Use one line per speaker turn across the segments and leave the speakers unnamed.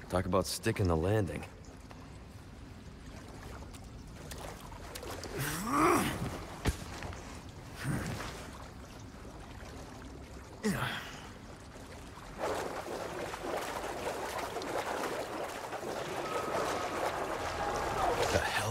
Talk about sticking the landing. The hell?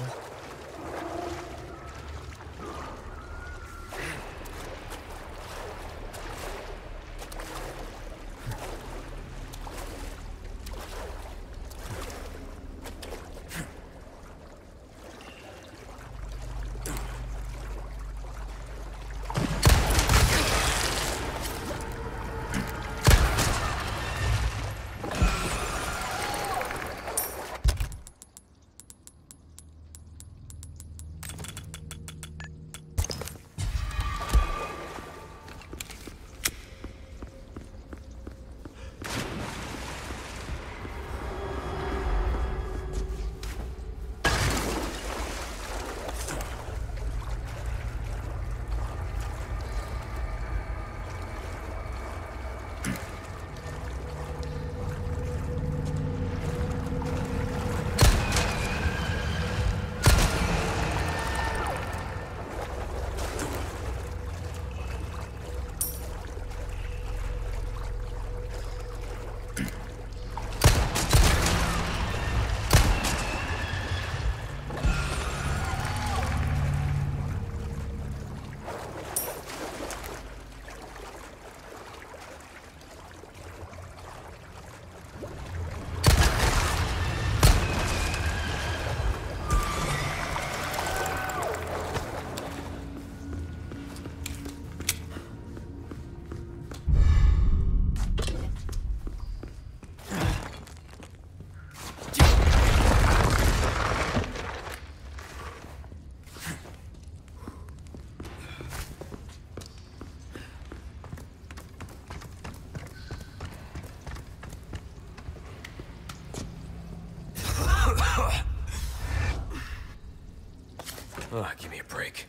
Oh, give me a break.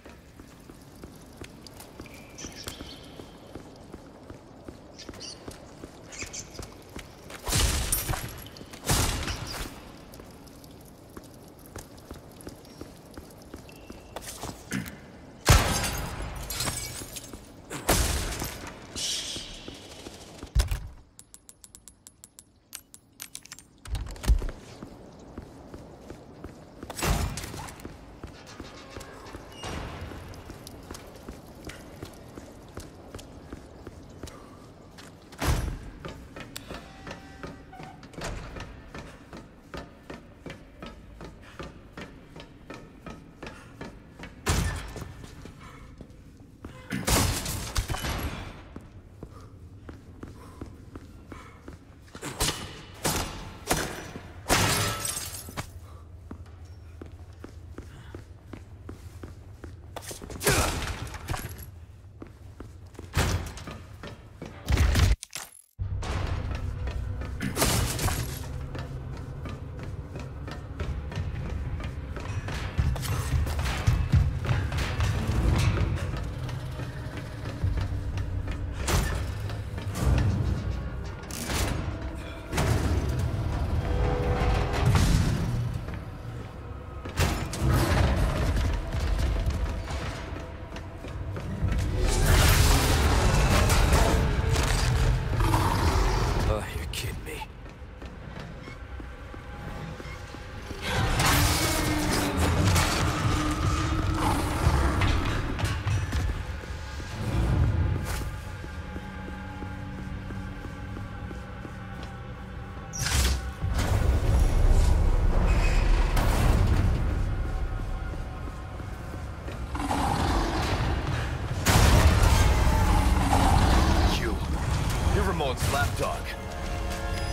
Lapdog.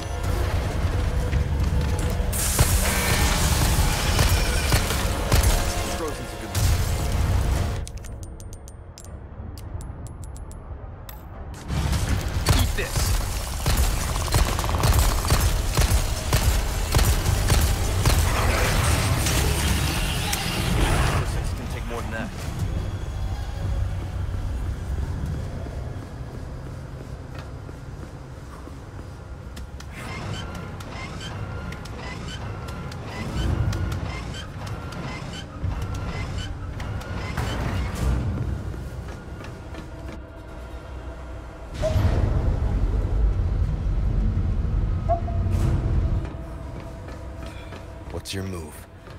What's your move?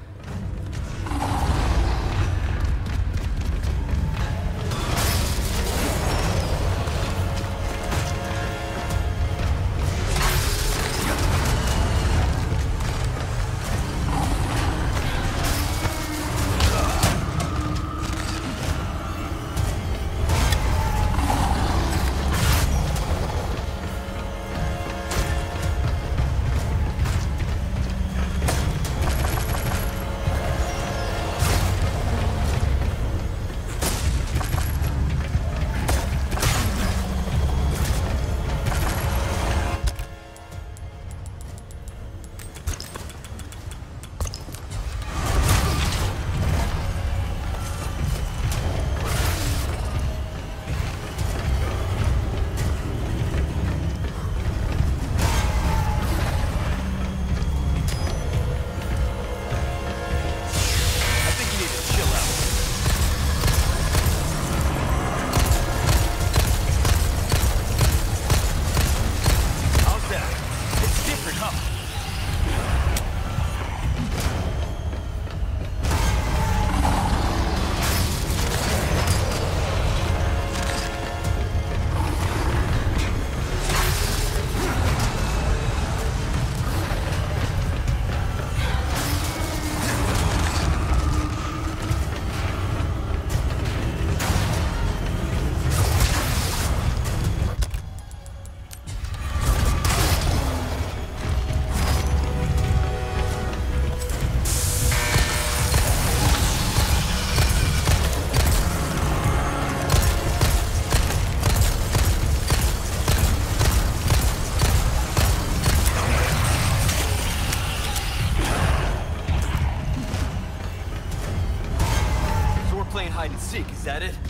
Hide and seek, is that it?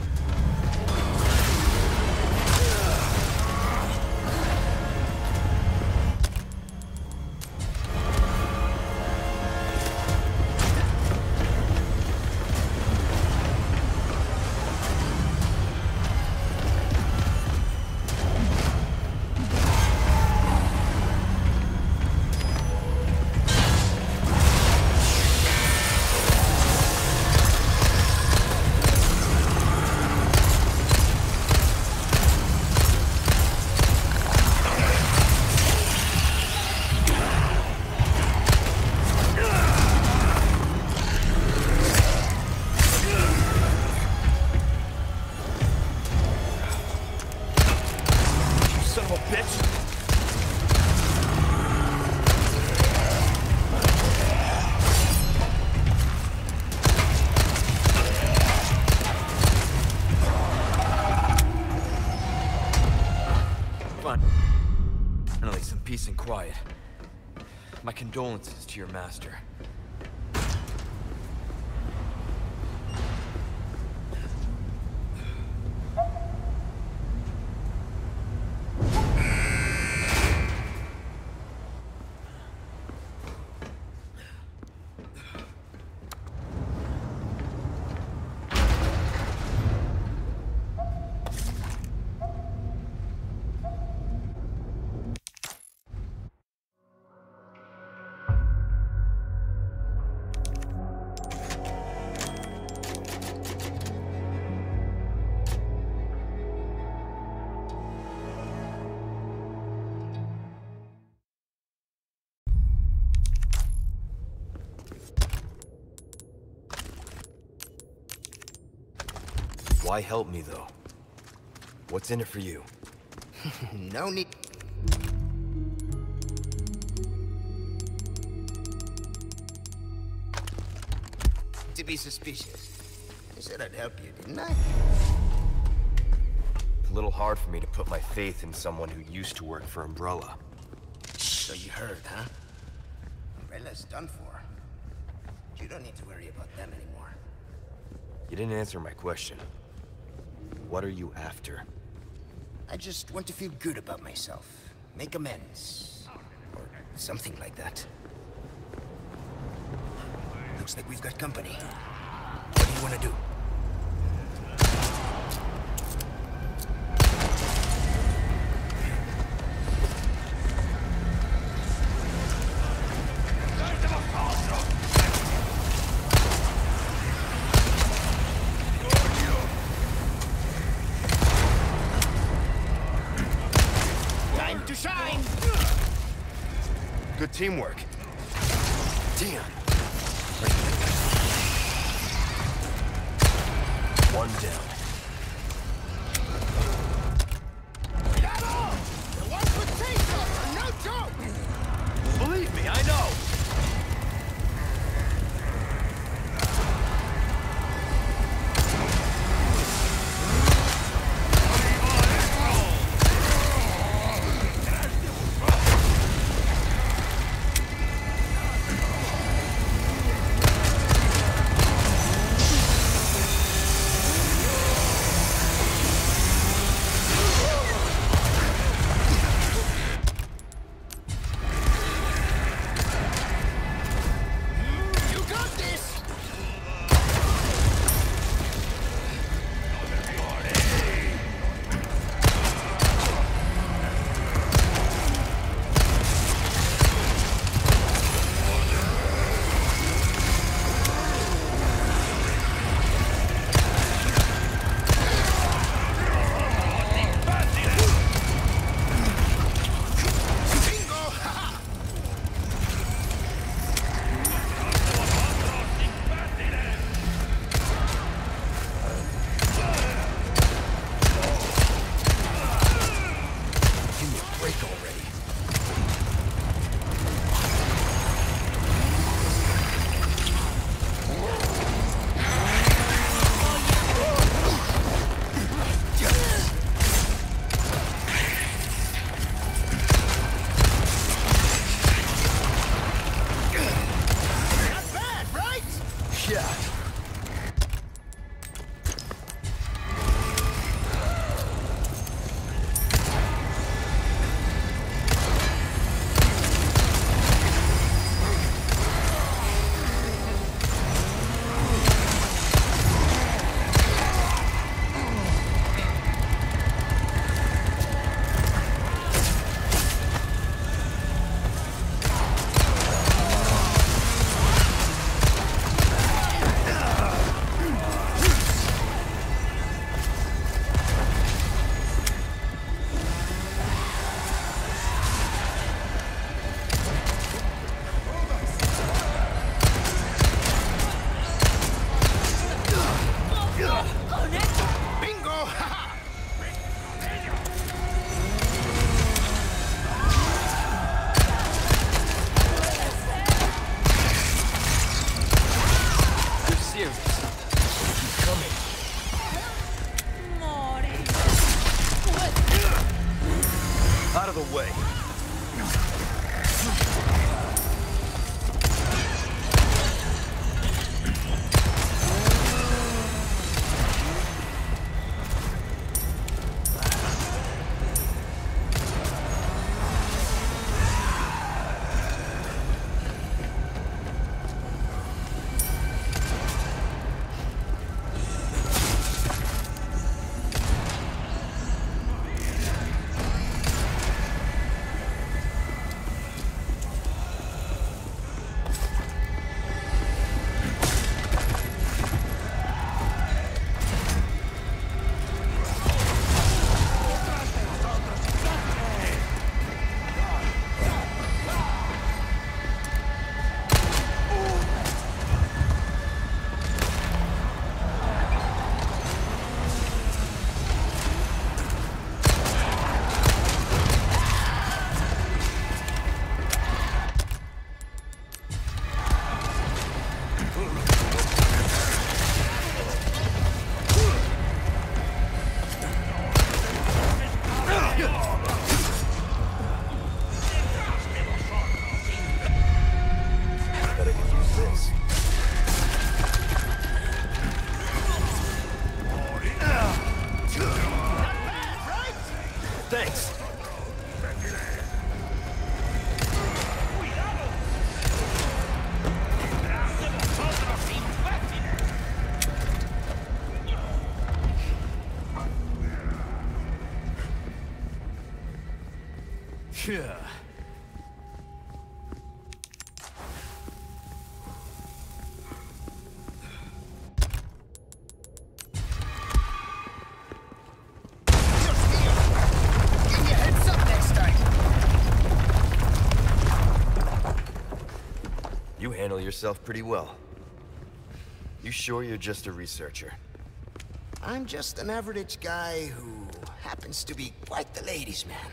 Finally, some peace and quiet. My condolences to your master.
Why help me, though? What's in it for you?
No need. To be suspicious. I said I'd help you, didn't I?
A little hard for me to put my faith in someone who used to work for Umbrella.
So you heard, huh? Umbrella's done for. You don't need to worry about them anymore.
You didn't answer my question. What are you after?
I just want to feel good about myself. Make amends. Or something like that. Looks like we've got company. What do you want to do?
Good teamwork. Damn. One down.
Got on! The ones with taste are no joke!
Believe me, I know. Out of the way. Thanks. Yeah. handle yourself pretty well. You sure you're just a researcher?
I'm just an average guy who happens to be quite the ladies' man.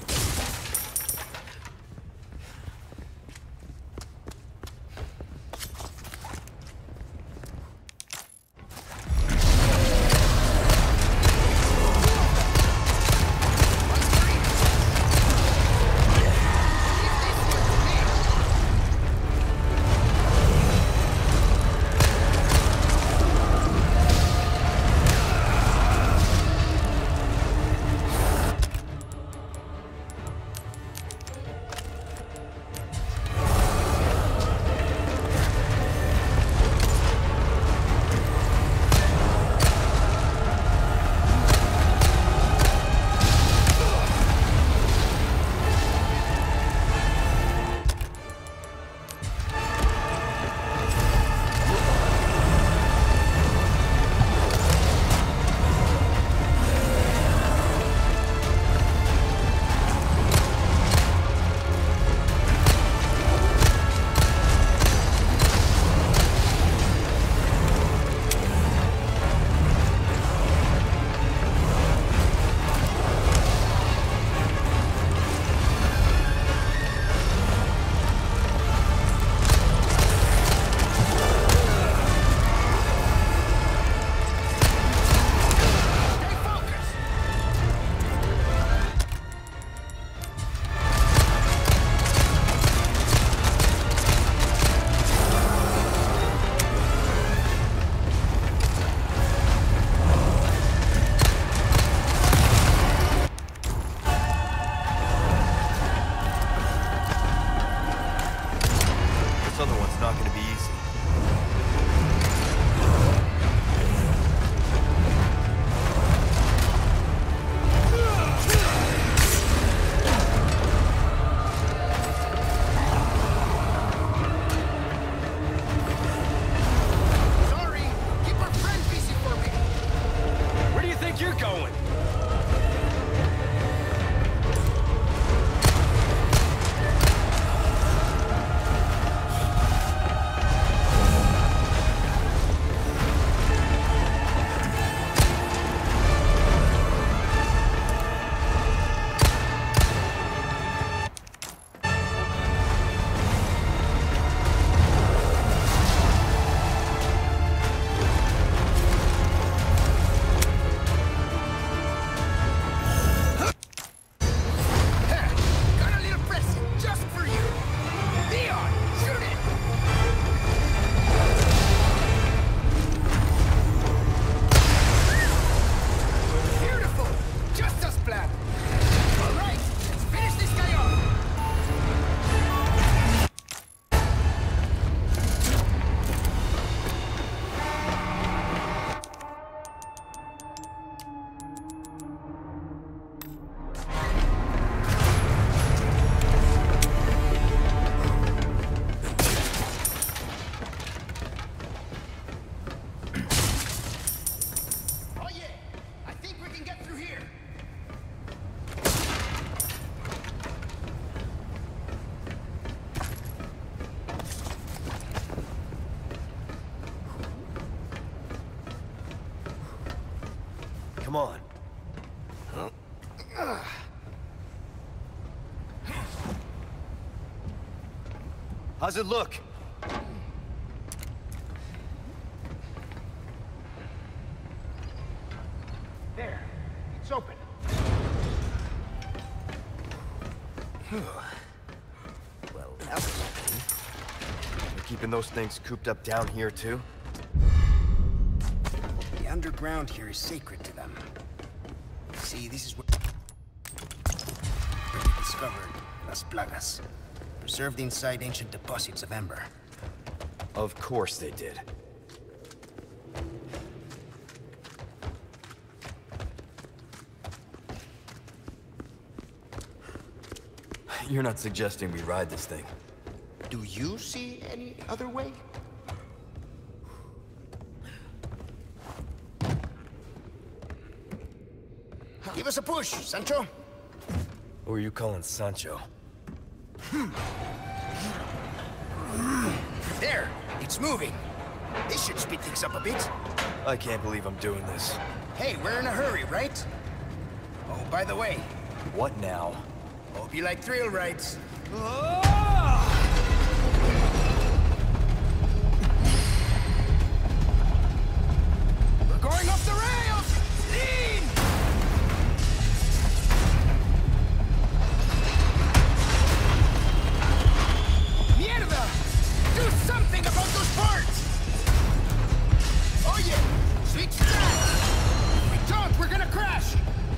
This other one's not gonna be easy.
Sorry, keep our friend busy for me.
Where do you think you're going?
Got a little present just for you. Leon, shoot it! Beautiful! Just as planned. All right, let's finish this guy off. Oh yeah, I think we can get through here.
Come on. How's it look?
There, it's open.
Well, that was something. We're keeping those things cooped up down here, too?
The underground here is sacred to them. See, this is where they discovered Las Plagas, preserved inside ancient deposits of Ember.
Of course they did. You're not suggesting we ride this thing?
Do you see any other way? Give us a push, Sancho.
Who are you calling Sancho?
There! There, it's moving. This should speed things up a bit.
I can't believe I'm doing this.
Hey, we're in a hurry, right? Oh, by the way,
What now?
hope you like thrill rides. We're going off the rails! Lean! Mierda! Do something about those parts! Oh yeah! Switch tracks! If we don't, we're gonna crash!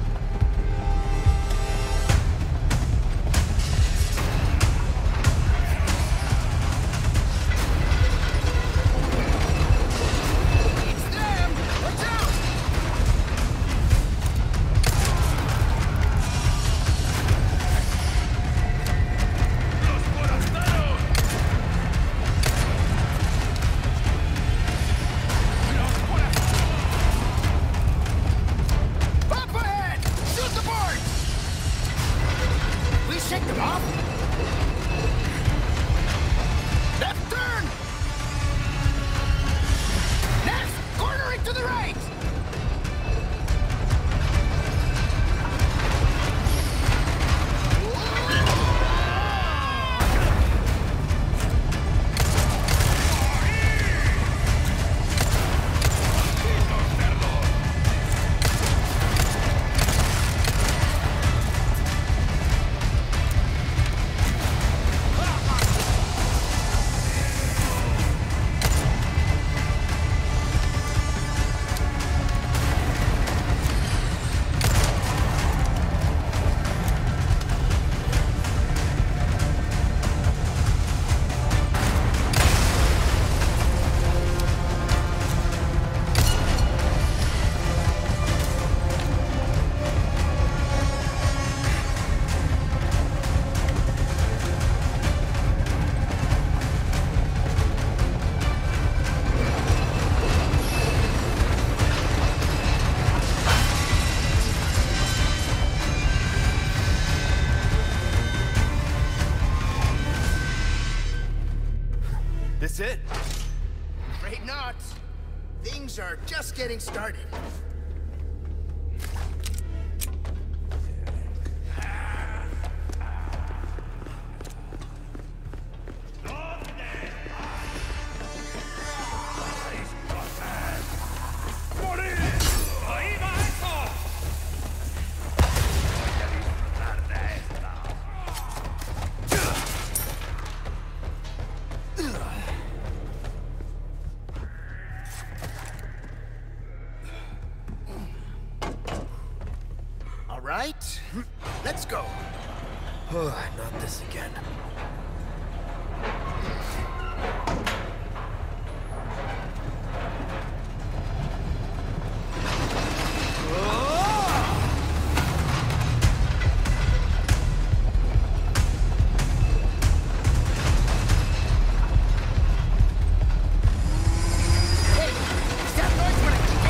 It's them! Watch out! Up ahead! Shoot the board! We shake them off? Left turn! Next! Cornering to the right!
This it?
Afraid not. Things are just getting started. All right, let's go.
Not this again.
Hey, is that noise when I keep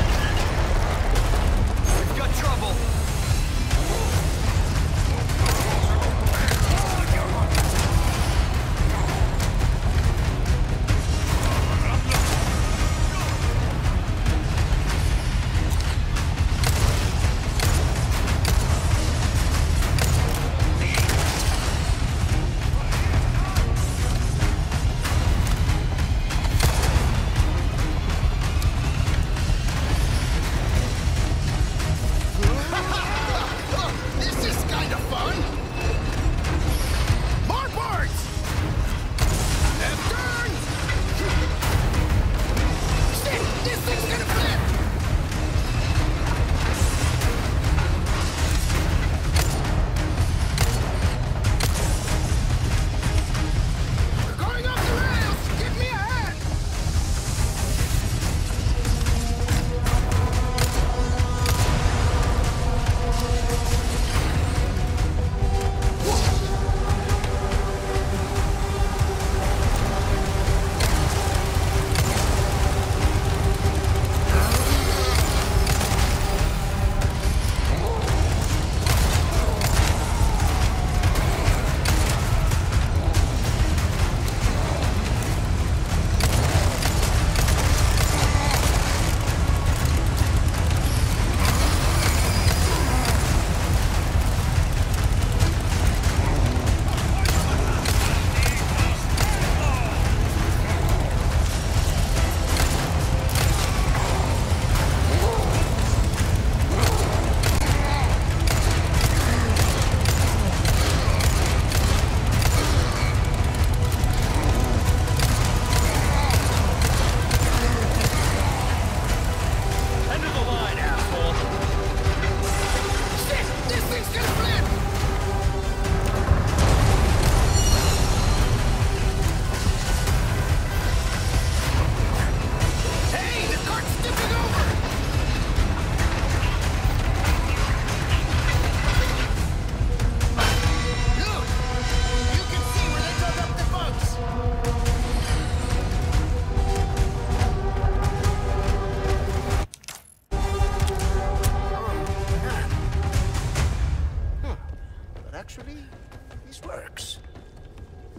going?
We've got trouble.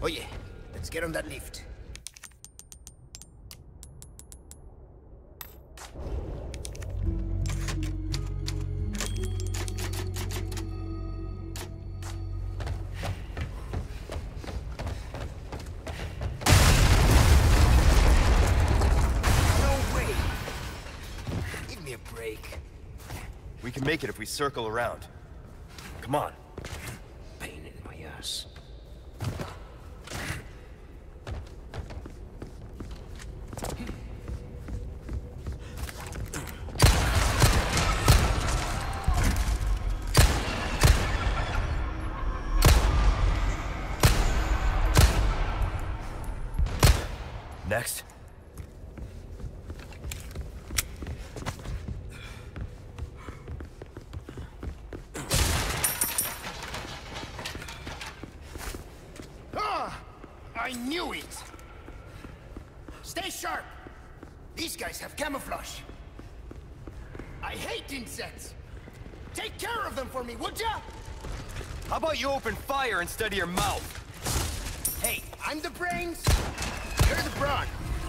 Oye, let's get on that lift.
We can make it if we circle around. Come on.
Pain in my ass.
Next.
I knew it! Stay sharp! These guys have camouflage. I hate insects! Take care of them for me, would ya?
How about you open fire instead of your mouth?
Hey, I'm the brains, you're the brawn.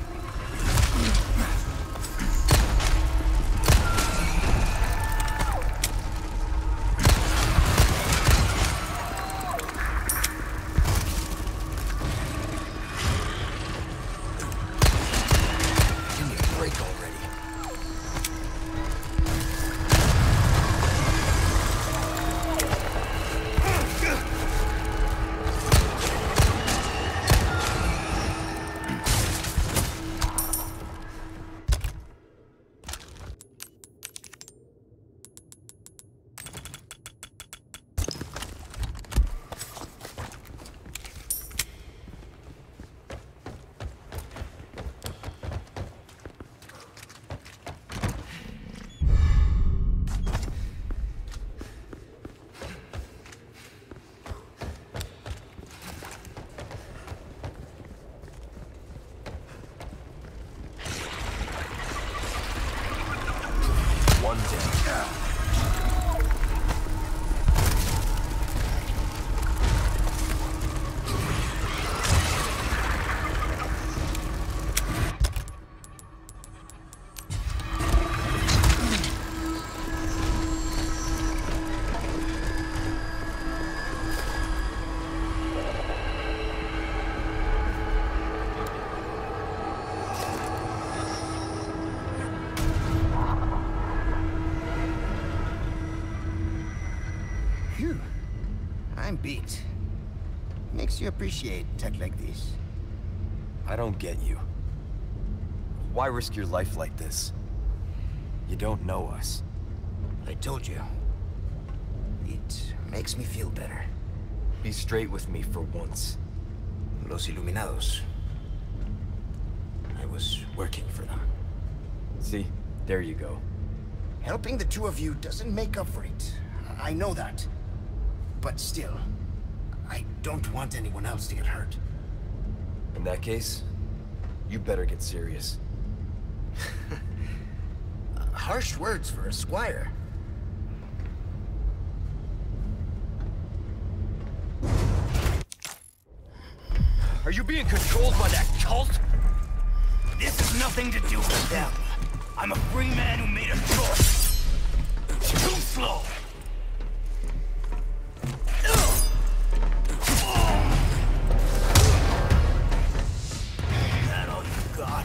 One down.
Phew. I'm beat. Makes you appreciate tech like this.
I don't get you. Why risk your life like this? You don't know us.
I told you. It makes me feel better.
Be straight with me for once.
Los Iluminados. I was working for them.
See? There you go.
Helping the two of you doesn't make up for it. I know that. But still, I don't want anyone else to get hurt.
In that case, you better get serious.
Harsh words for a squire.
Are you being controlled by that cult?
This has nothing to do with them. I'm a free man who made a choice. Too slow. That all you got?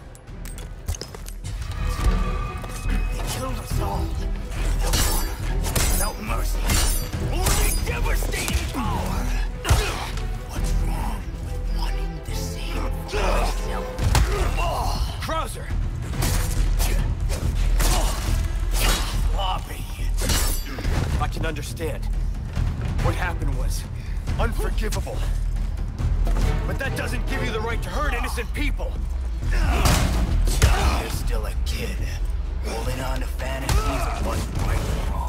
They killed us all. Without honor, without mercy. Only devastating power. What's wrong with wanting the same for yourself?
Krauser!
Sloppy.
I can understand. What happened was unforgivable. But that doesn't give you the right to hurt innocent people.
You're still a kid, holding on to fantasies of what's right and wrong.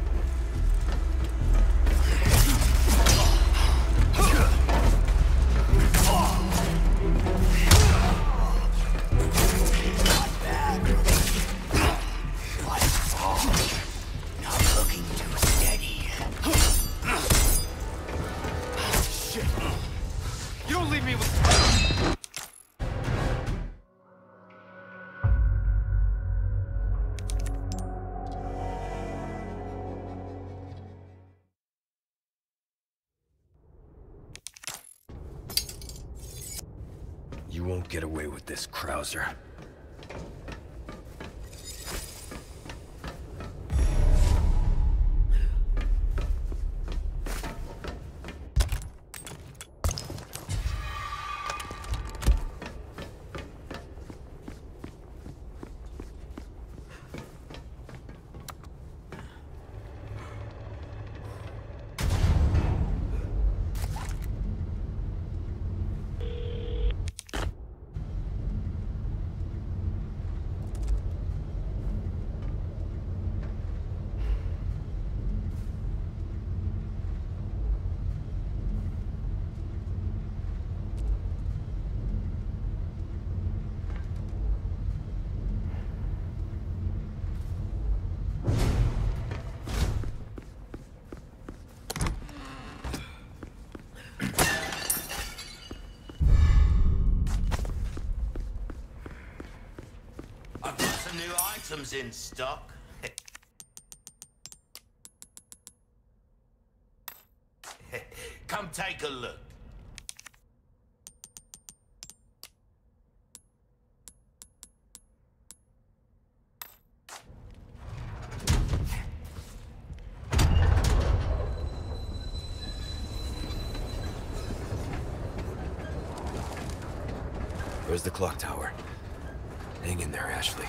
Not bad, life's wrong. Not looking too steady.
Shit! You won't get away with this, Krauser.
I've got some new items in stock. Come take a look.
Where's the clock tower? Hang in there, Ashley.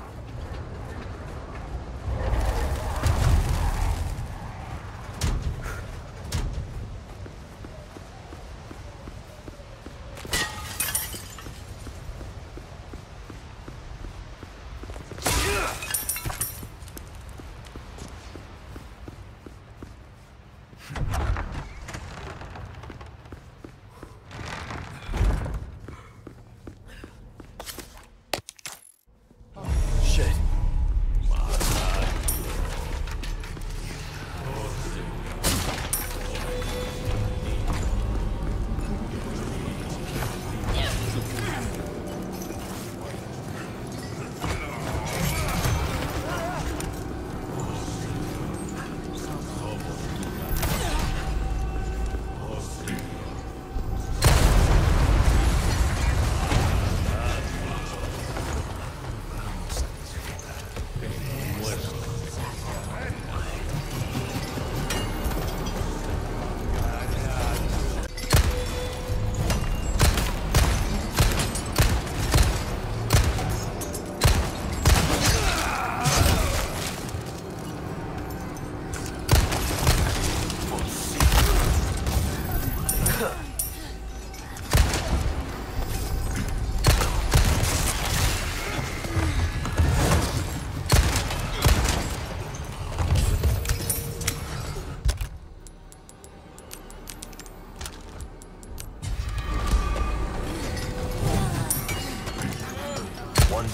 One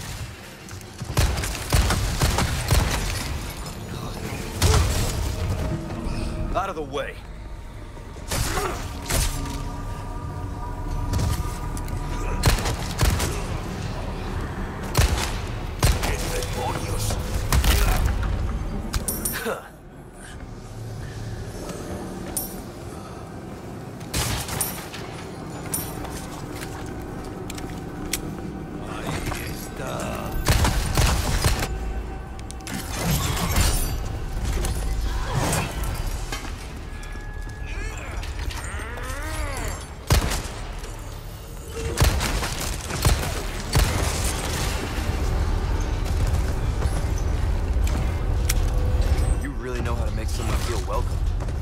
down. Out of the way. Someone feel welcome.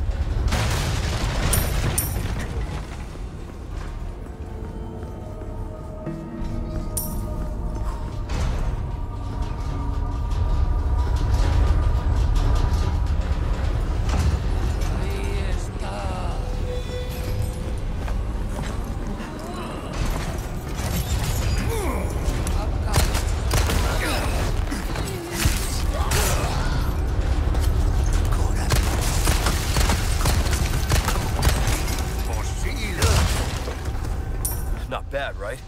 Not bad, right?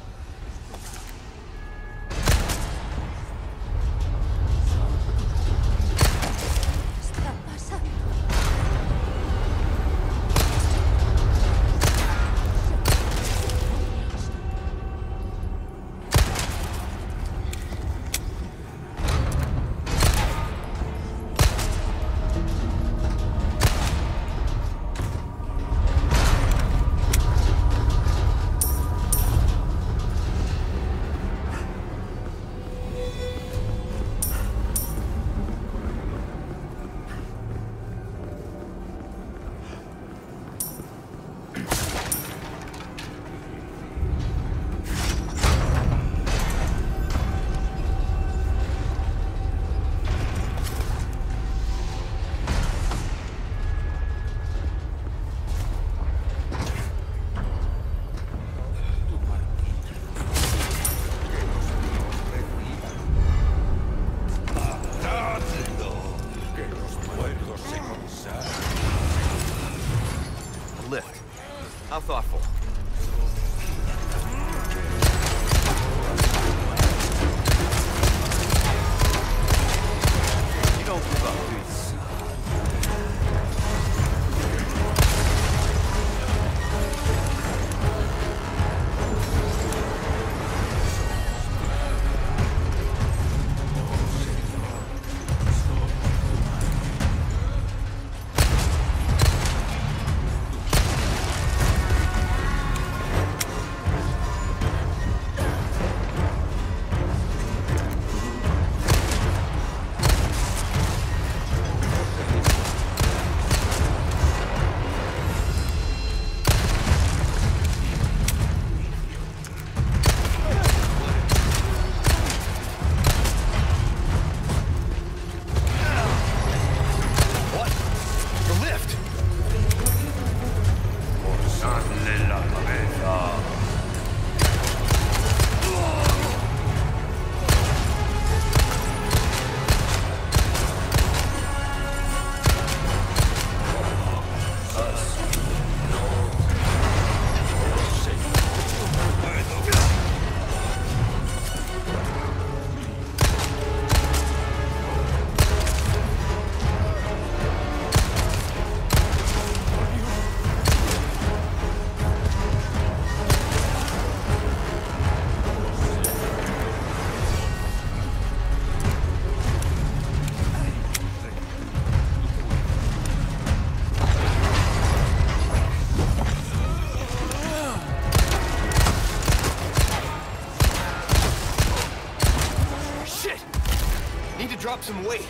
Drop some weight.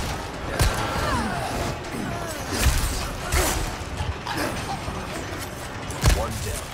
One down.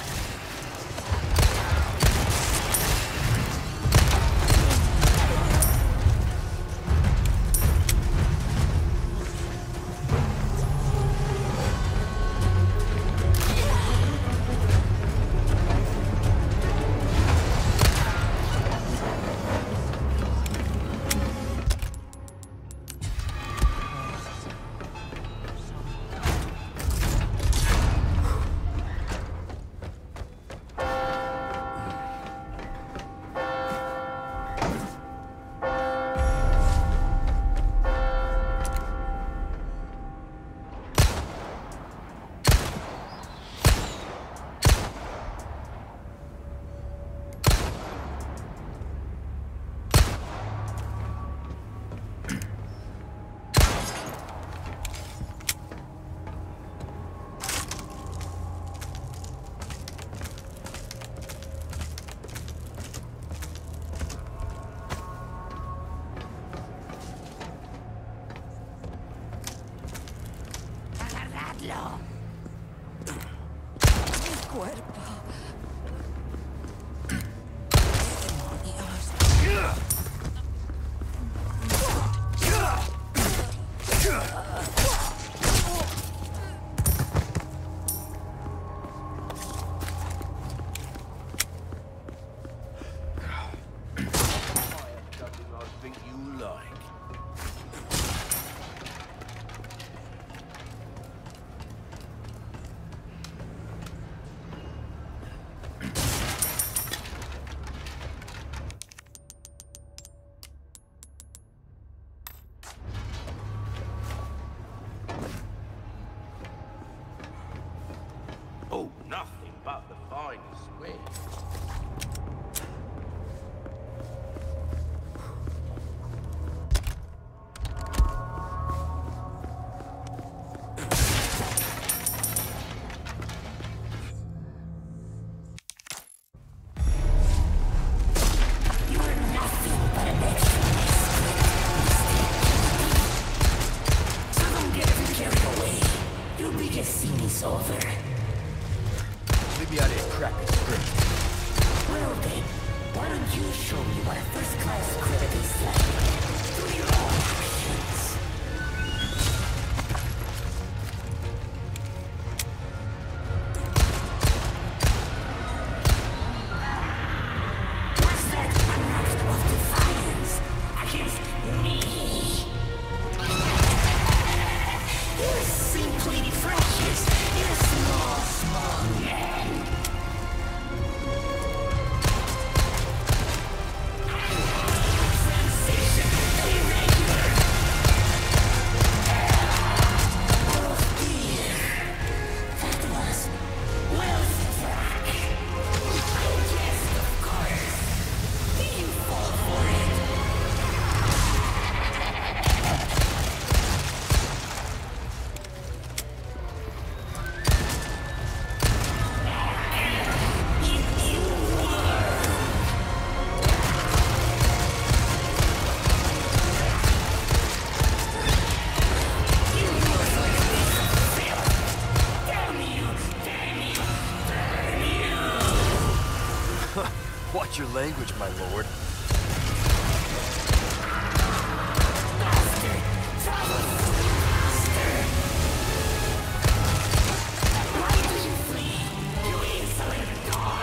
Oh, nothing but the finest way.
Watch your language, my lord.
Why do you flee, you insolent dog?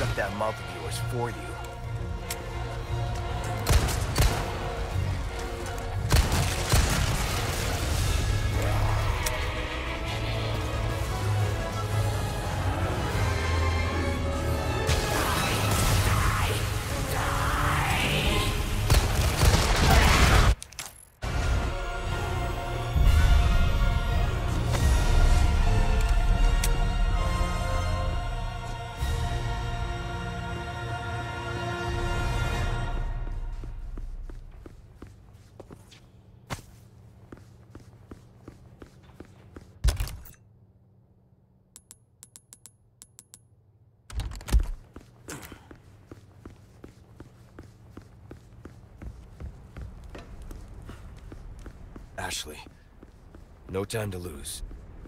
shut that mouth of yours for you. Ashley, no time to lose.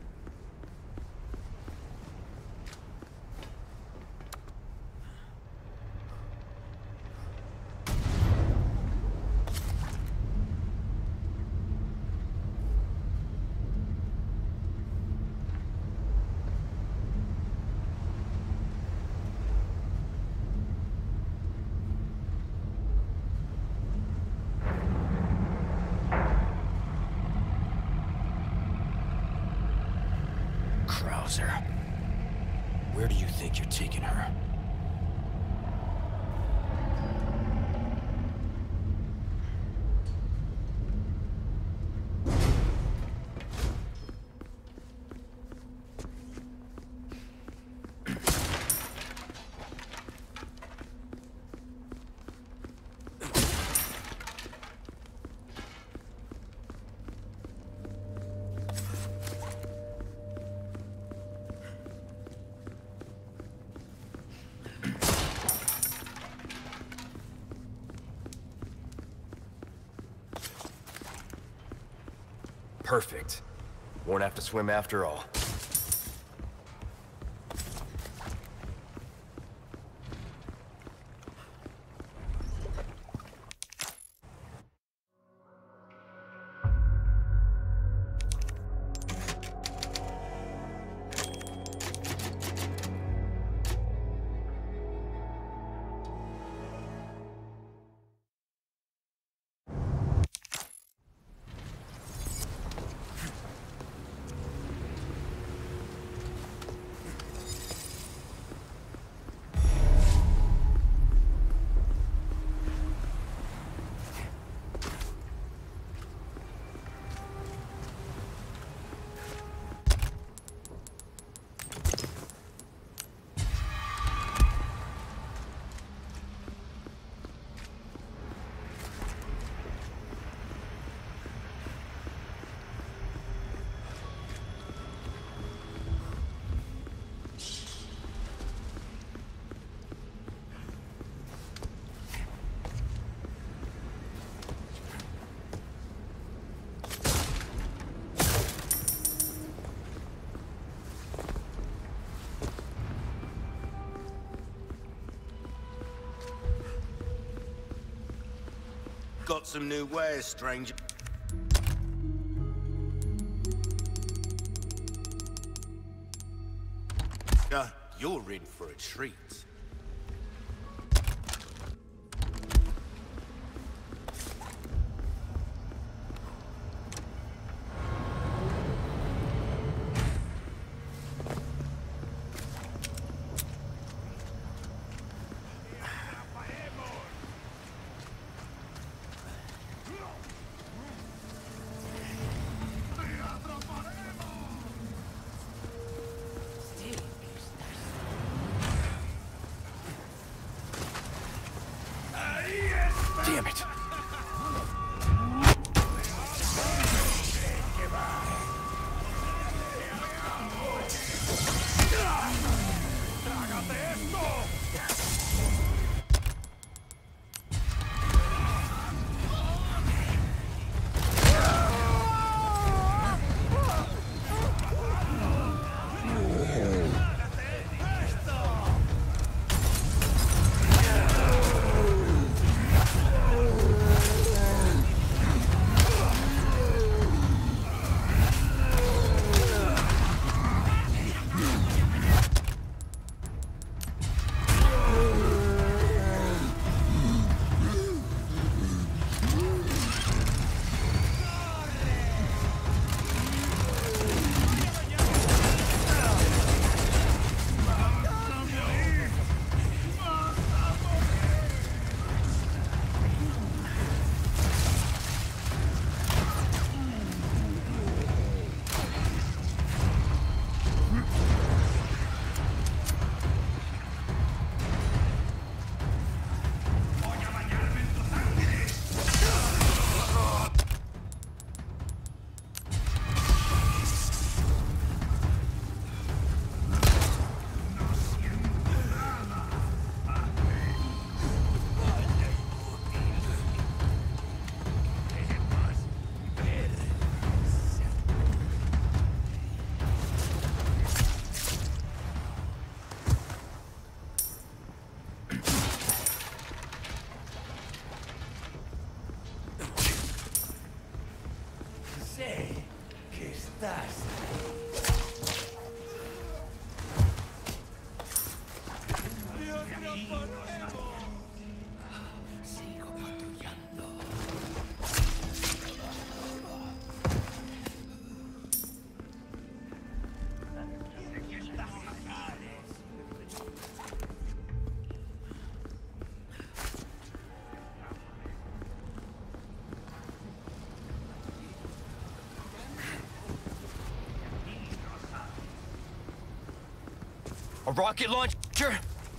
Krauser, where do you think you're taking her? Perfect. Won't have to swim after all.
Got some new wares, stranger. You're in for a treat.
Damn it!
Sigo patrullando.
A rocket launcher?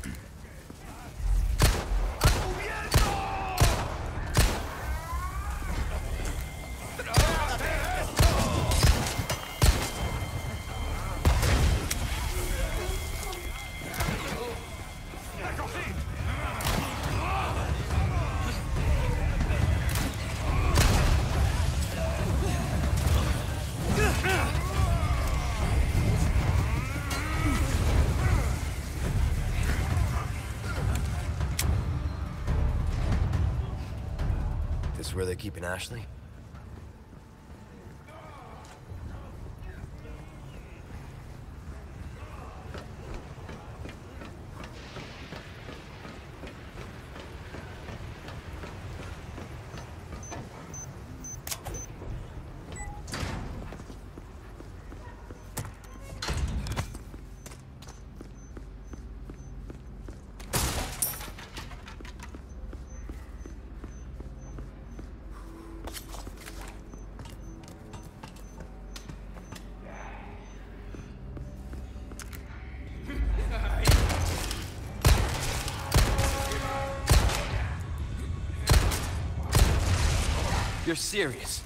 This where they're keeping Ashley? You're serious?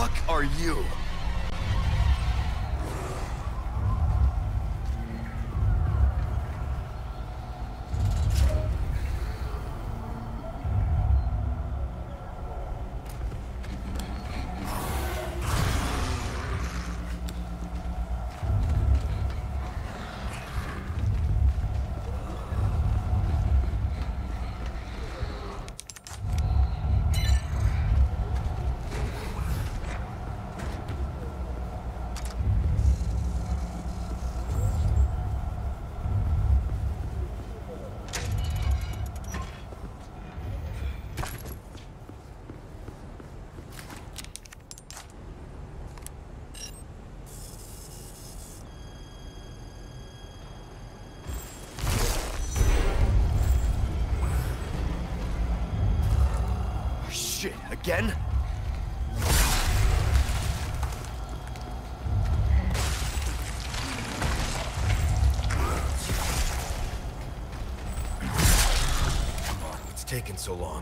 fuck are you? Shit, again? What's taking so long?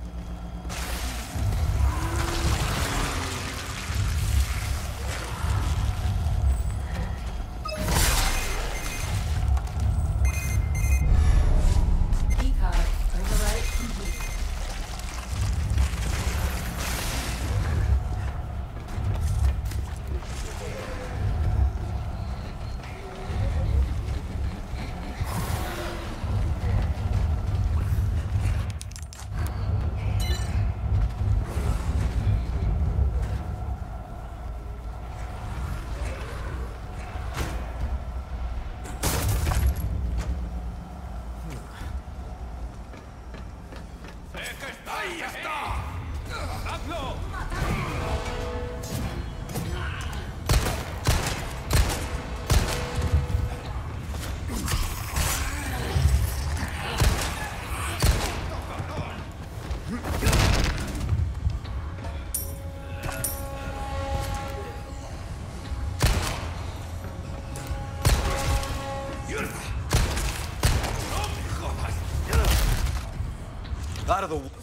Out of the way.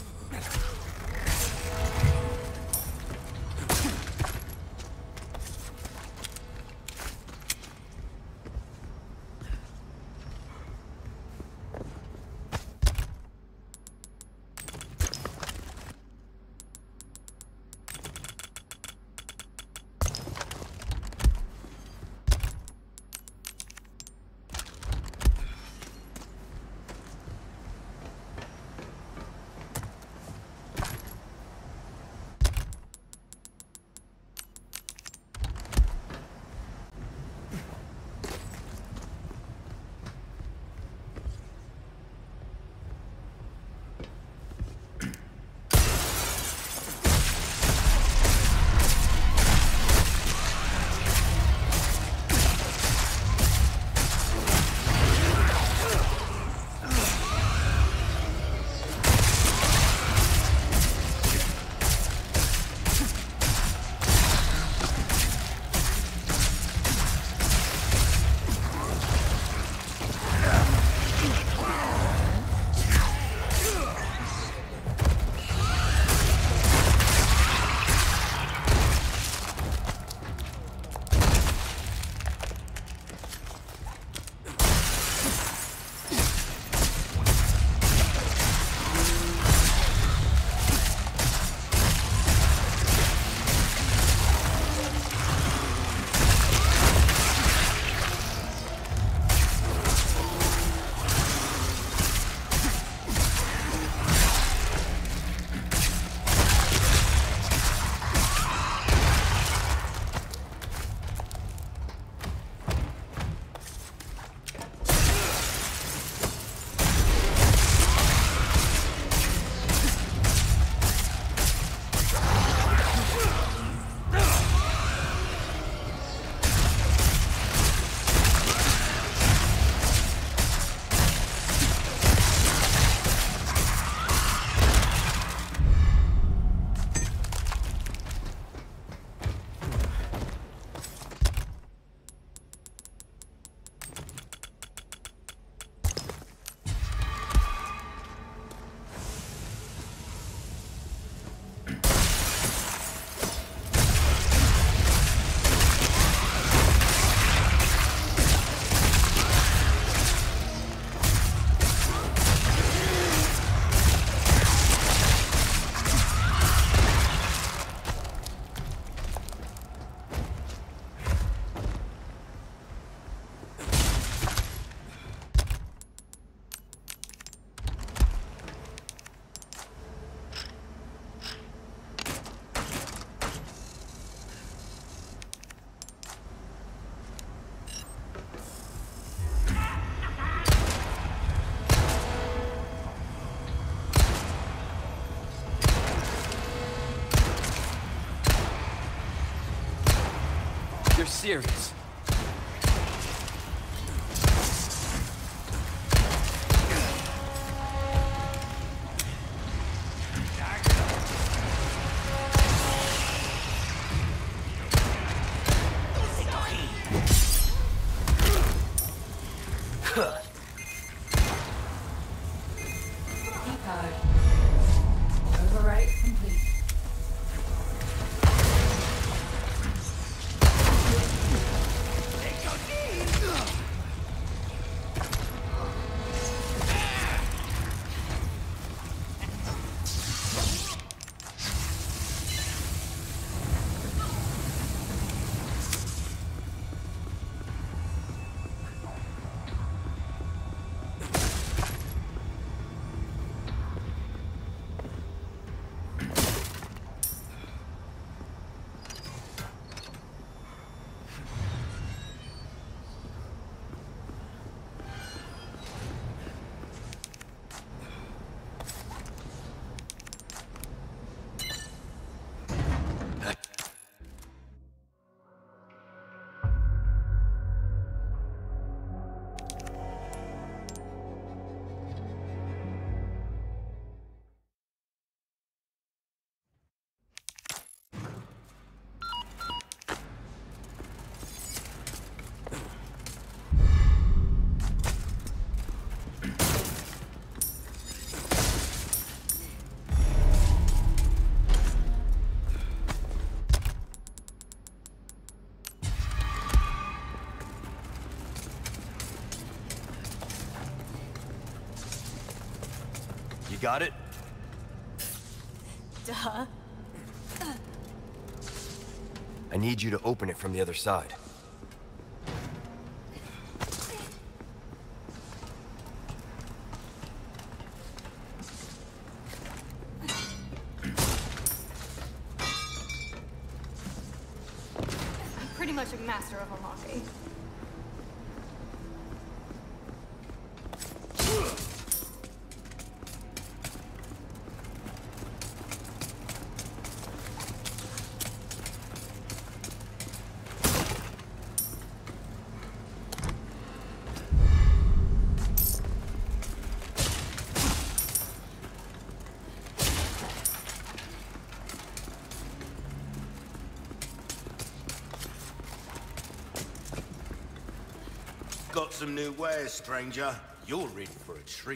You're serious?
Card. Overwrite complete.
You got it?
Duh.
I need you to open it from the other side.
I'm pretty much a master of unlocking.
Got some new wares, stranger. You're in for a treat.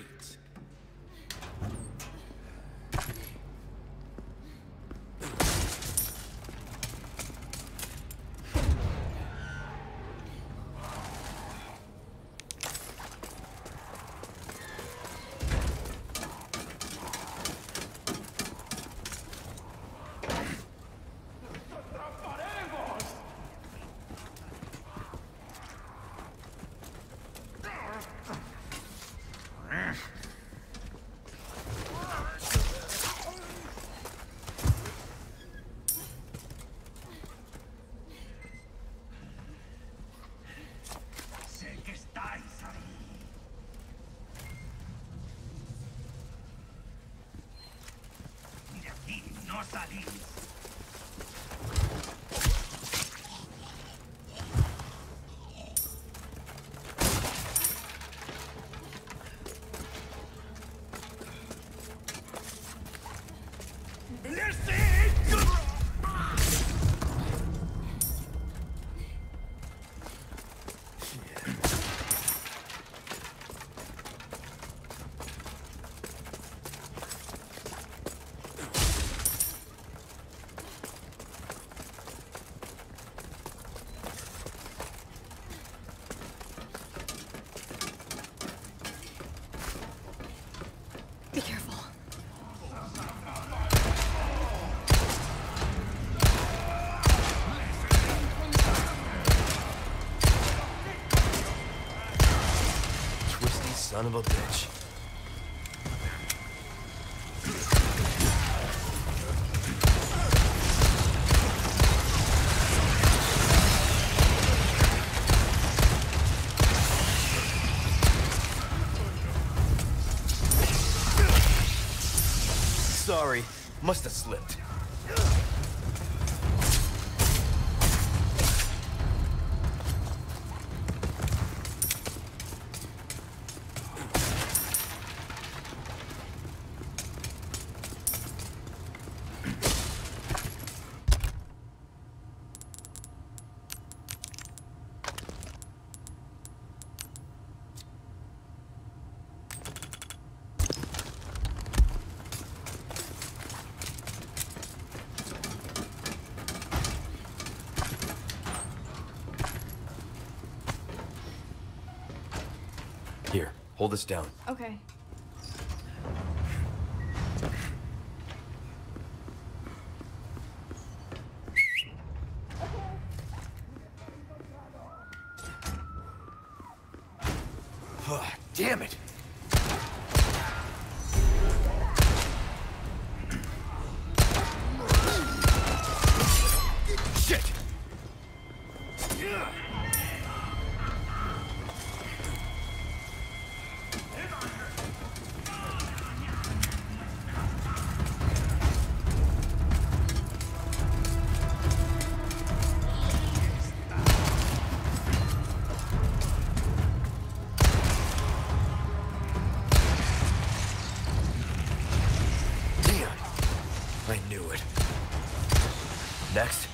Be careful.
Twisty son of a bitch. Sorry, must have slipped.
Here, hold this down.
Okay.
Damn it! Shit! I knew it. Next.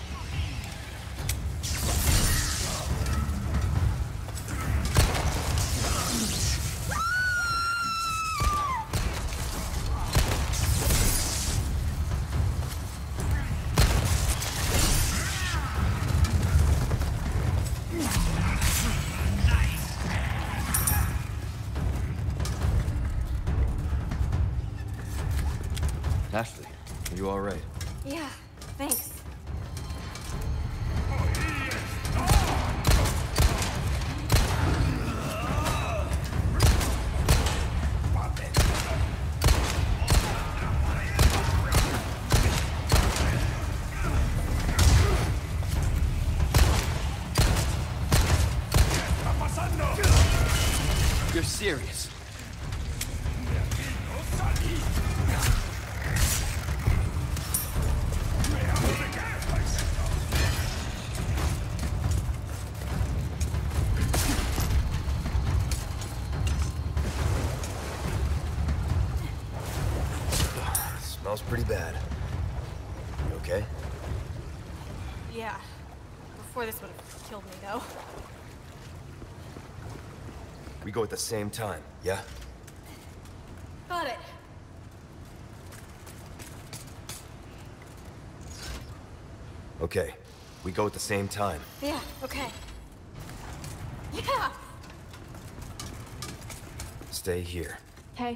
Ashley, are you all right?
Yeah, thanks.
You're serious?
Smells pretty bad. You okay?
Yeah. Before this would have killed me, though.
We go at the same time, yeah?
Got it.
Okay. We go at the same time.
Yeah, okay. Yeah!
Stay here.
Okay.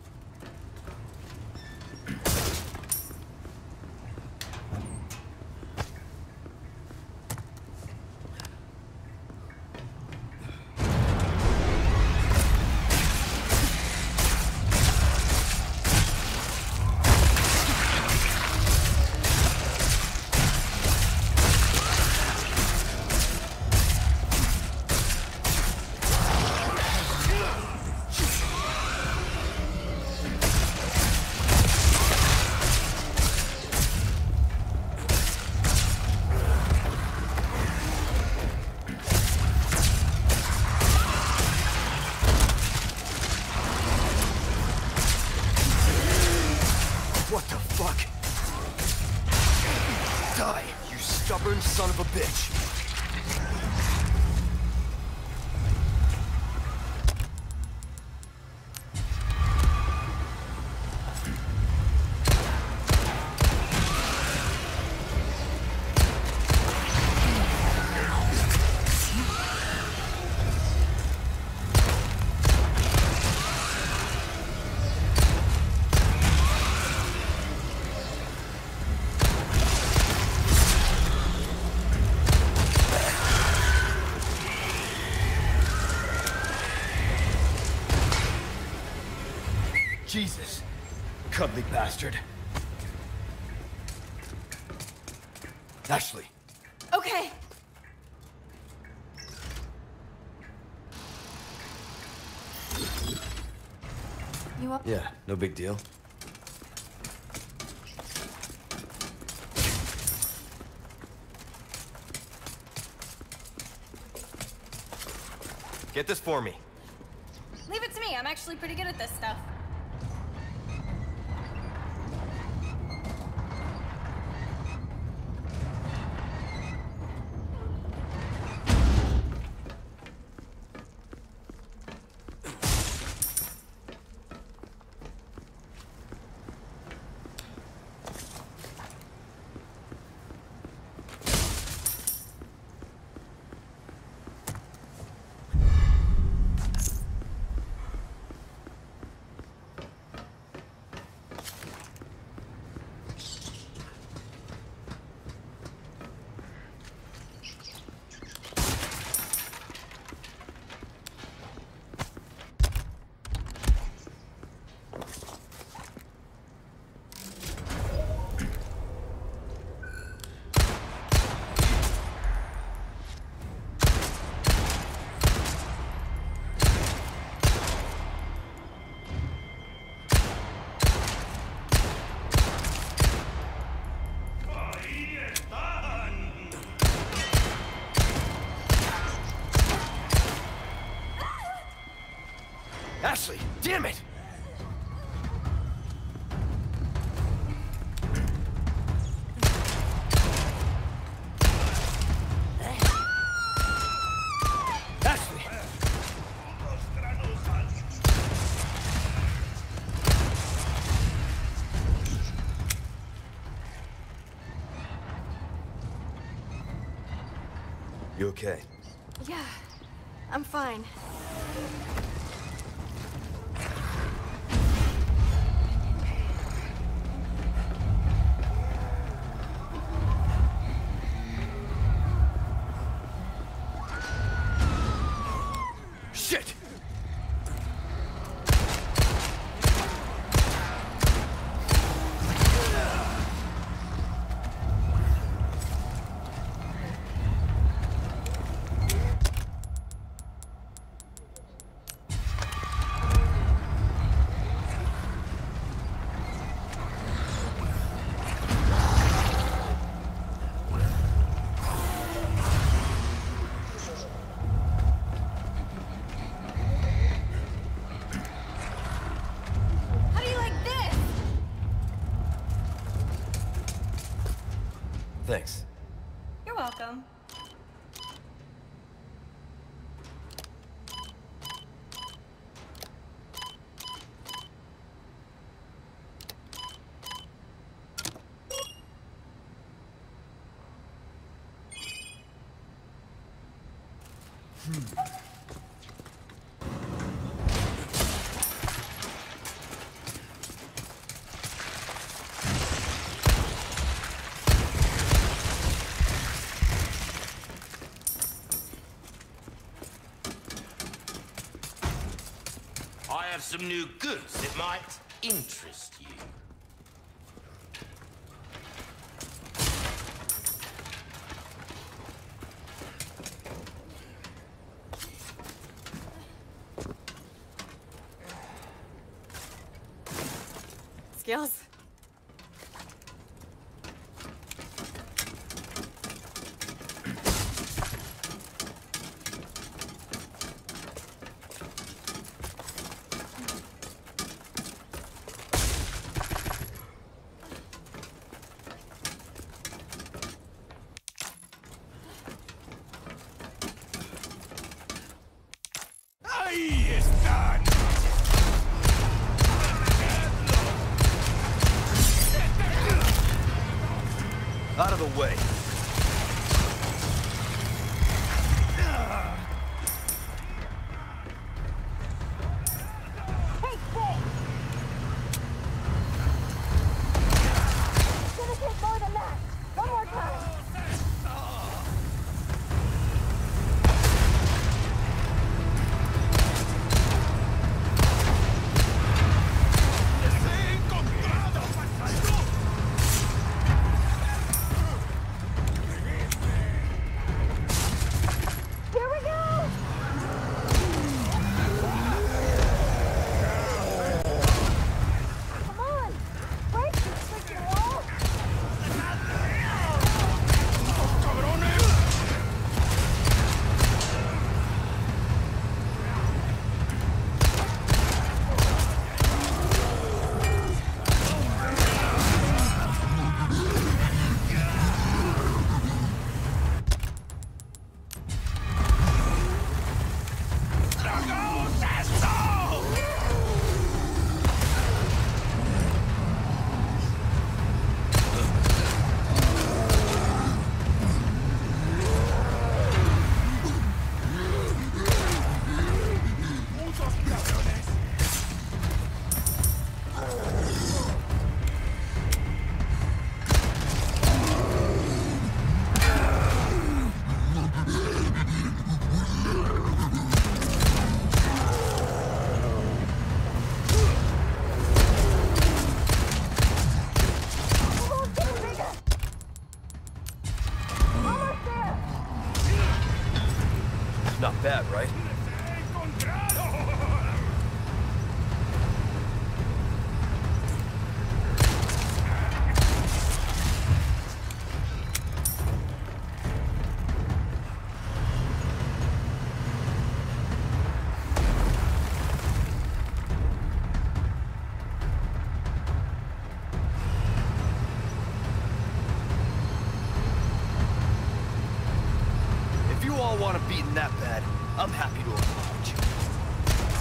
What the fuck? Die, you stubborn son of a bitch! Jesus, cuddly bastard. Ashley.
Okay. You up?
Yeah, no big deal. Get this for me.
Leave it to me. I'm actually pretty good at this stuff.
Ashley, damn it! Ashley!
You okay?
Yeah, I'm fine.
Shit!
How do you like this?
Thanks.
You're welcome.
I have some new goods that might interest you.
Skills.
Ahí están.
Out of the way. Not bad, right?
all want him beaten that bad, I'm happy to oblige.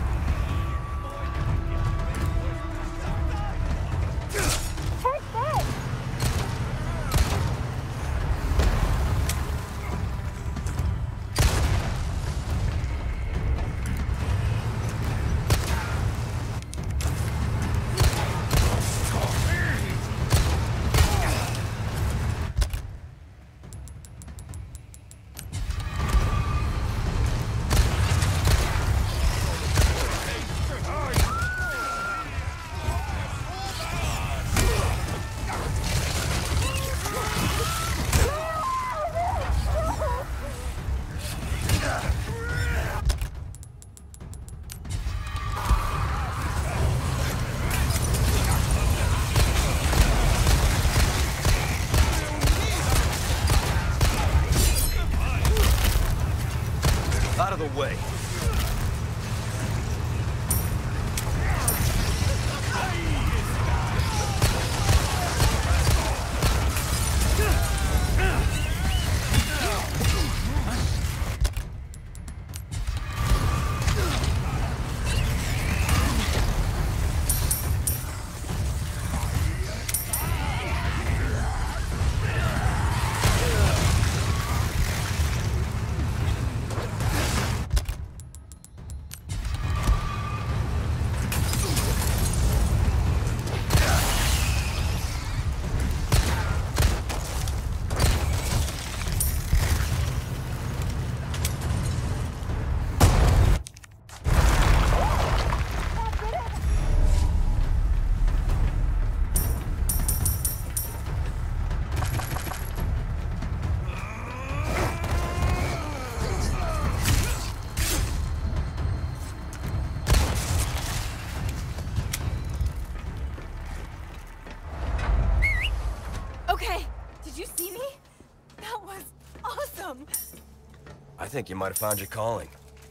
Out of the way.
Okay, did you see me? That was awesome.
I think you might have found your calling.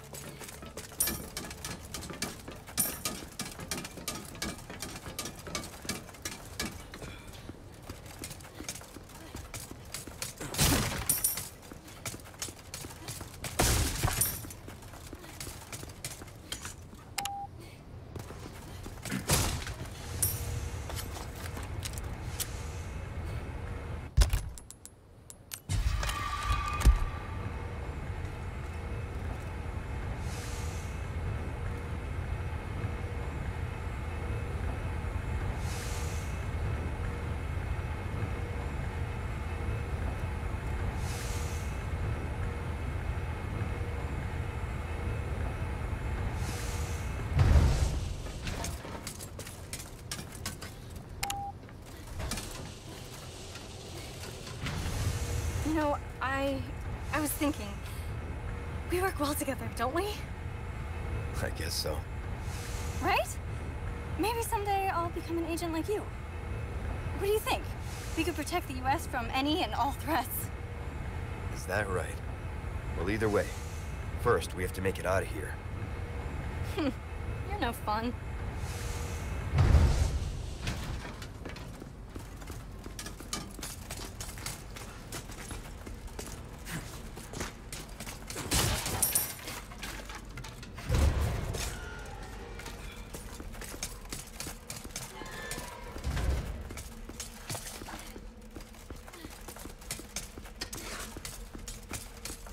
You know, I was thinking, we work well together, don't we?
I guess so.
Right? Maybe someday I'll become an agent like you. What do you think? We could protect the US from any and all threats.
Is that right? Well, either way, first we have to make it out of here.
You're no fun.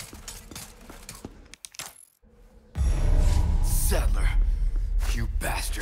Sadler, you bastard.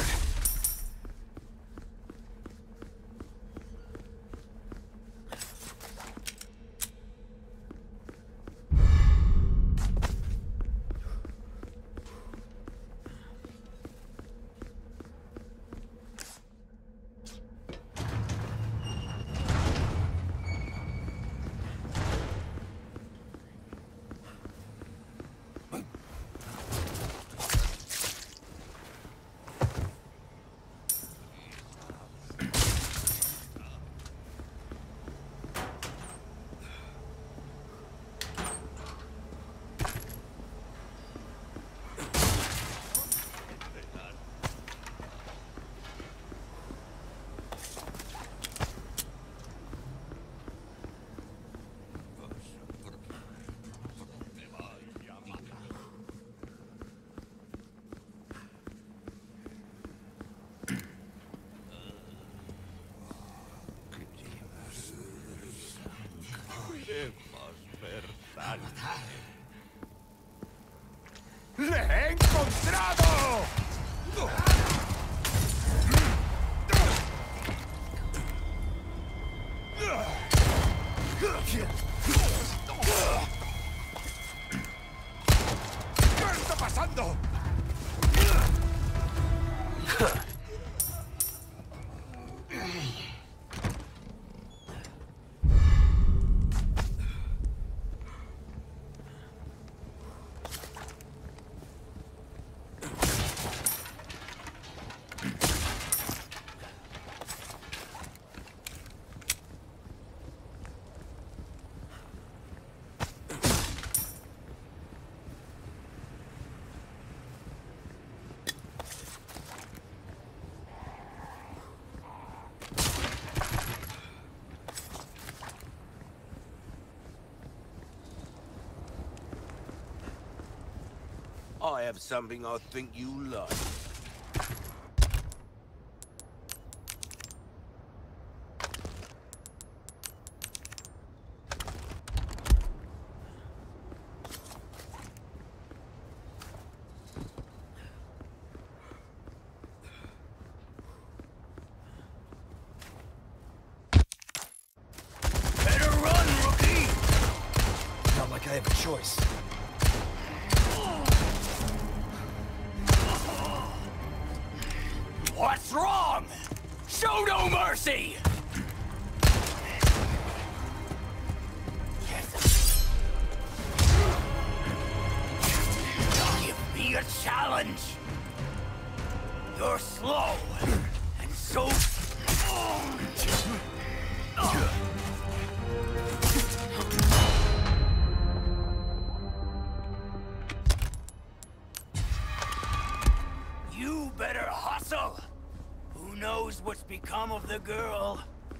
¡Le he encontrado! ¿Qué está pasando?
I have something I think you like.
Better run, rookie!
Not like I have a choice.
What's wrong? Show no mercy! Give me a challenge! You're slow, and so... You better hustle! Who knows what's become of the girl?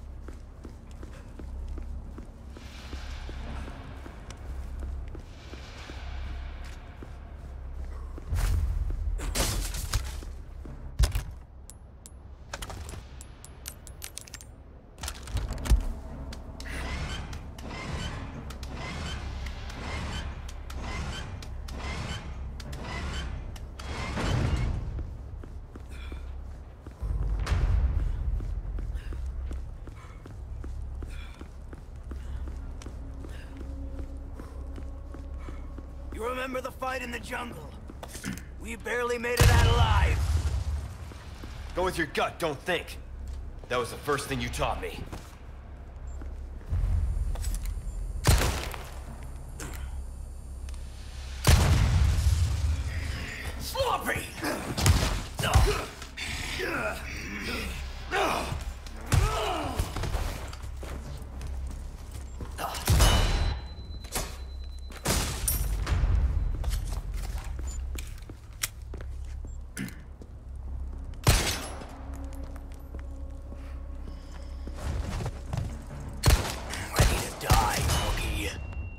You remember the fight in the jungle? We barely made it out alive.
Go with your gut, don't think. That was the first thing you taught me.
Sloppy! Ready to die, rookie.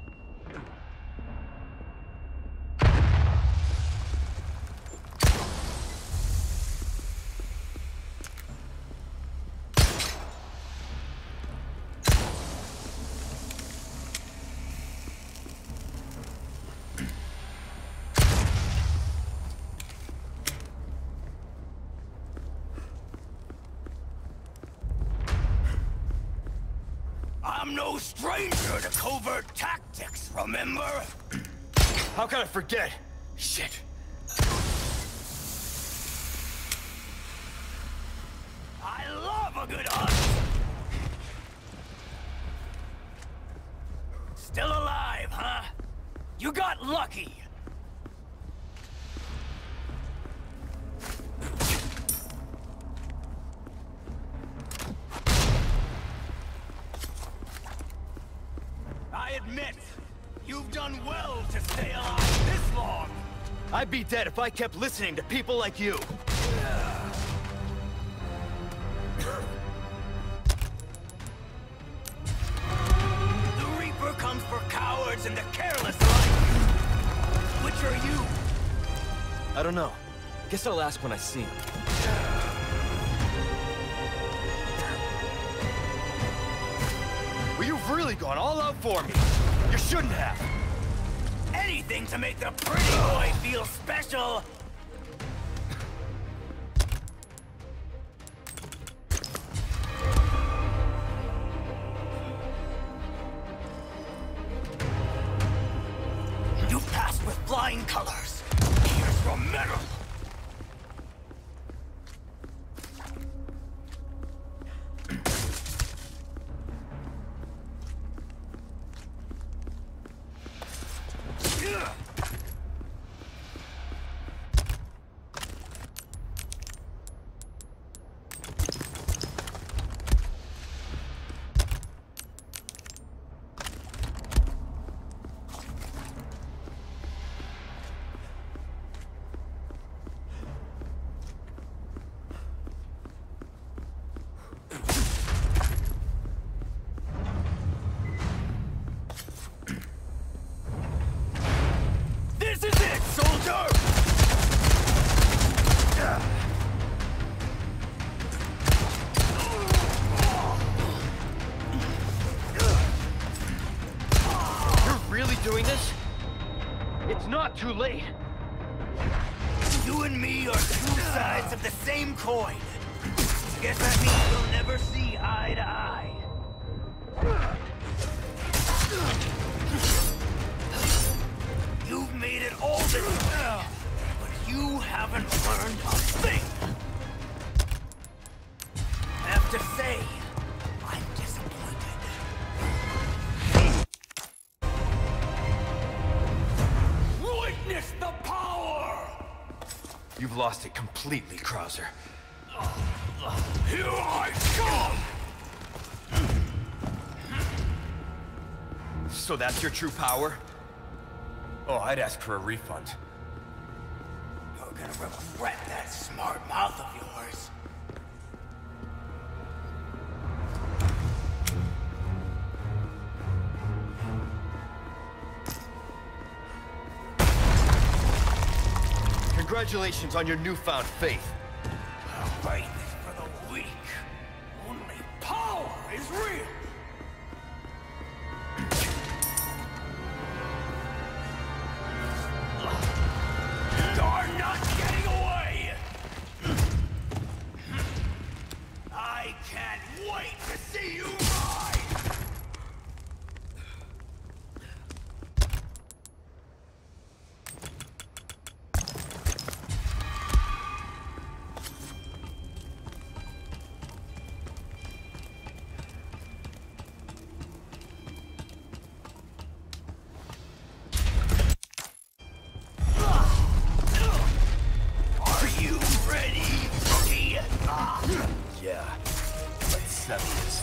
I'm no stranger to covert tactics, remember?
How can I forget? Shit.
I love a good hunt! Still alive, huh? You got lucky! I admit, you've done well to stay alive this long!
I'd be dead if I kept listening to people like you.
The Reaper comes for cowards and the careless like you. Which are you?
I don't know. Guess I'll ask when I see him. Well, you've really gone all out for me. You shouldn't have.
anything to make the pretty boy feel special. You passed with flying colors. Here's your medal. This is it, soldier!
You're really doing this? It's not too late.
You and me are two sides of the same coin. Guess that means we'll never see eye to eye. You've made it all this way, but you haven't learned a thing. I have to say, I'm disappointed. Witness the power!
You've lost it completely, Krauser.
Here I come!
So that's your true power? Oh, I'd ask for a refund.
You're gonna regret that smart mouth of yours.
Congratulations on your newfound faith.
Faith is for the weak. Only power is real. You're not getting away! I can't wait to see you ride! Are you ready, rookie?
Yeah, let's settle this.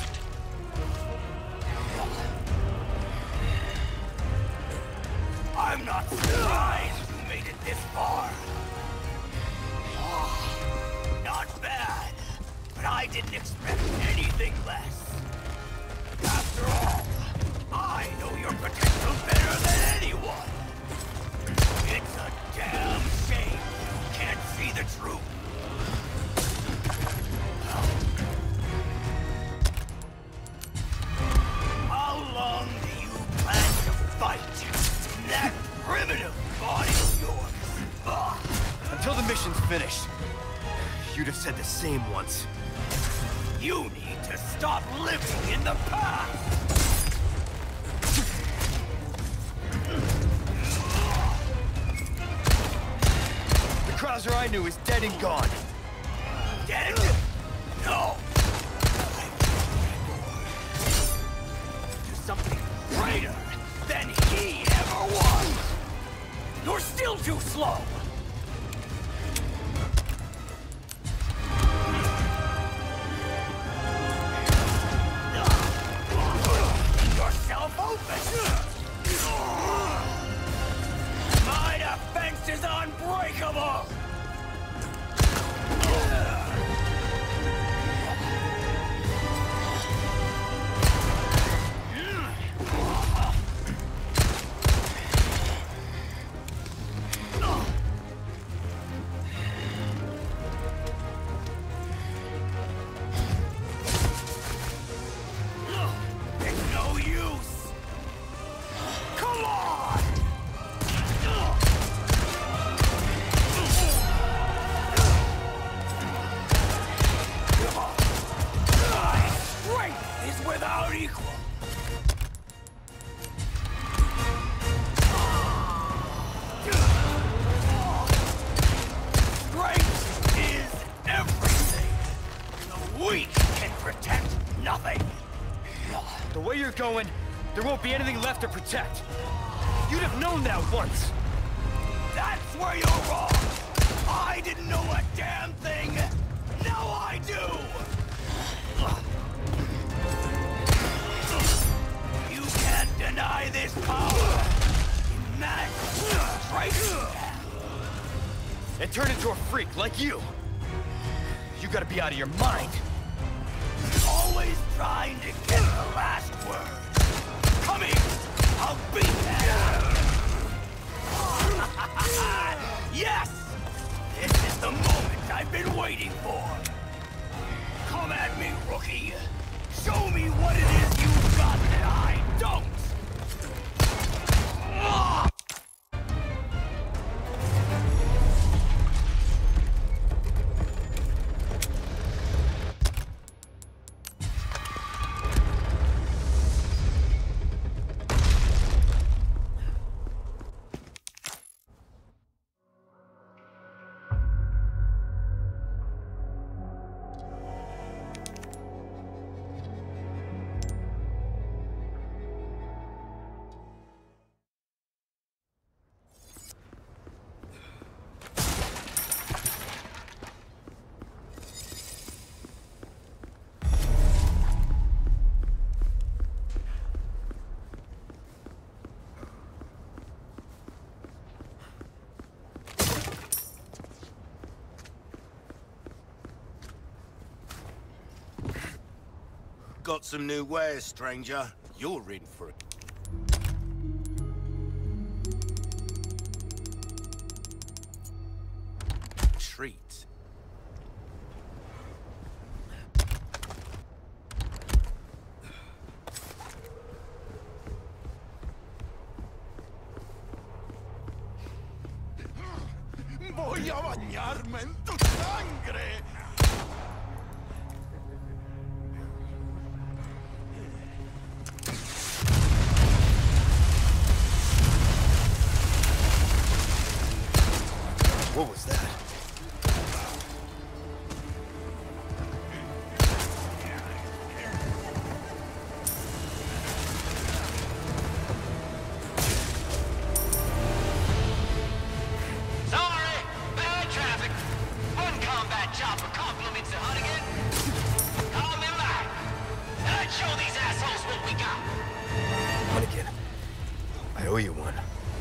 I'm not surprised you made it this far. Not bad, but I didn't expect anything less. After all, I know your potential better than anyone. It's a damn shame you can't see the truth. How long do you plan to fight in that primitive body of yours?
Until the mission's finished. You'd have said the same once.
You need to stop living in the past!
The Krauser I knew is dead and gone.
Dead? No! Something greater than he ever was! You're still too slow! Yourself open! My defense is unbreakable!
going, there won't be anything left to protect. You'd have known that once.
That's where you're wrong. I didn't know a damn thing. Now I do. You can't deny this power. Humanity right.
And turn into a freak like you. You gotta be out of your mind.
Always trying to get the last word. Come here. I'll beat that. Yes! This is the moment I've been waiting for. Come at me, rookie. Show me what it is you've got that I don't.
Got some new wares, stranger. You're in for it. Treat.
Voy a bañarme en tu sangre.
What was that?
Sorry, bad traffic. One combat chopper compliments the Hunnigan. Call me back. And I'd show these assholes what we got.
Hunnigan, I owe you one.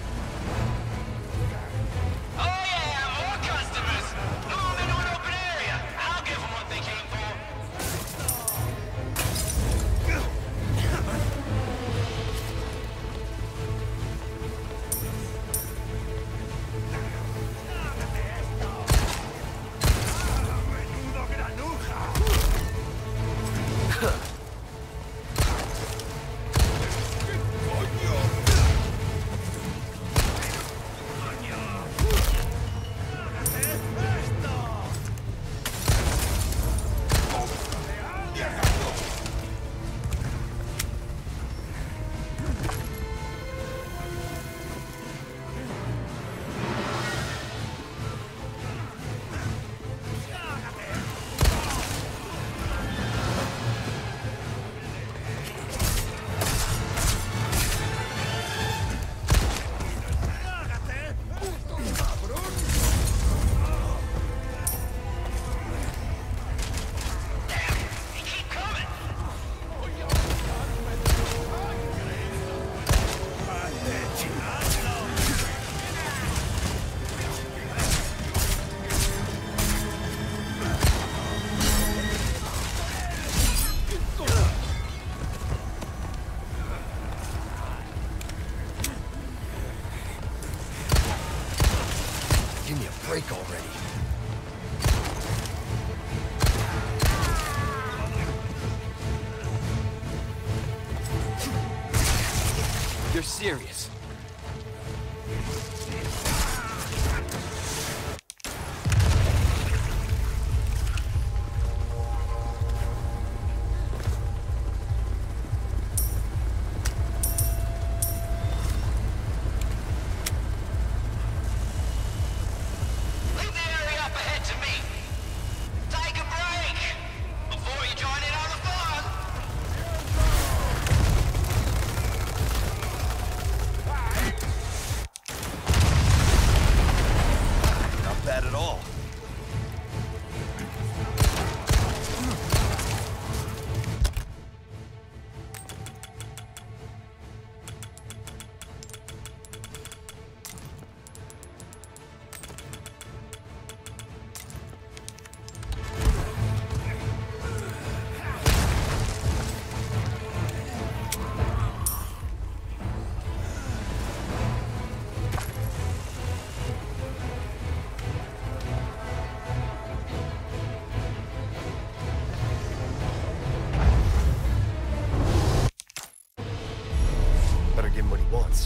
Give me a break already. You're serious? him what he wants.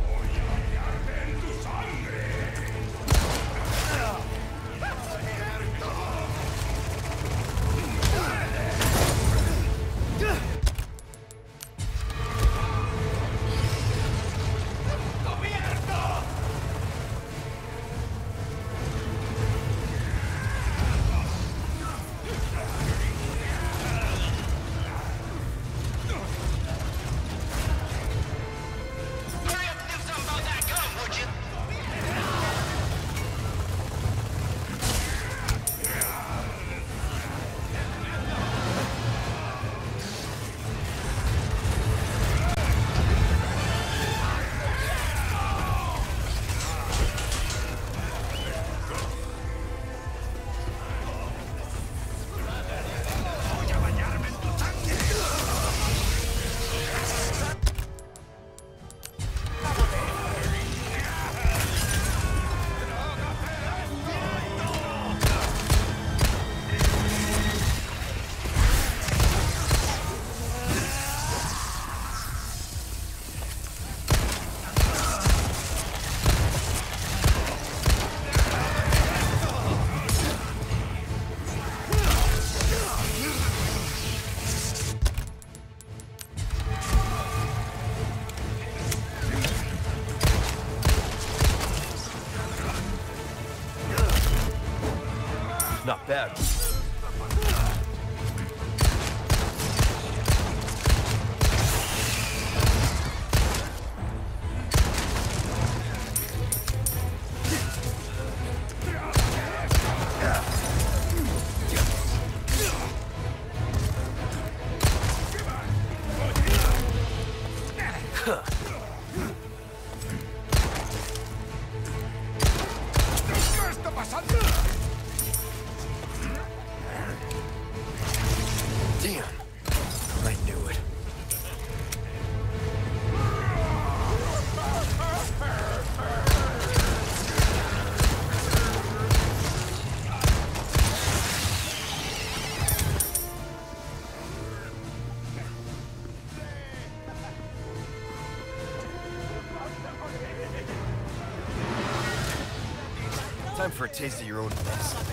Not bad. Damn. I knew it. Time for a taste of your own medicine.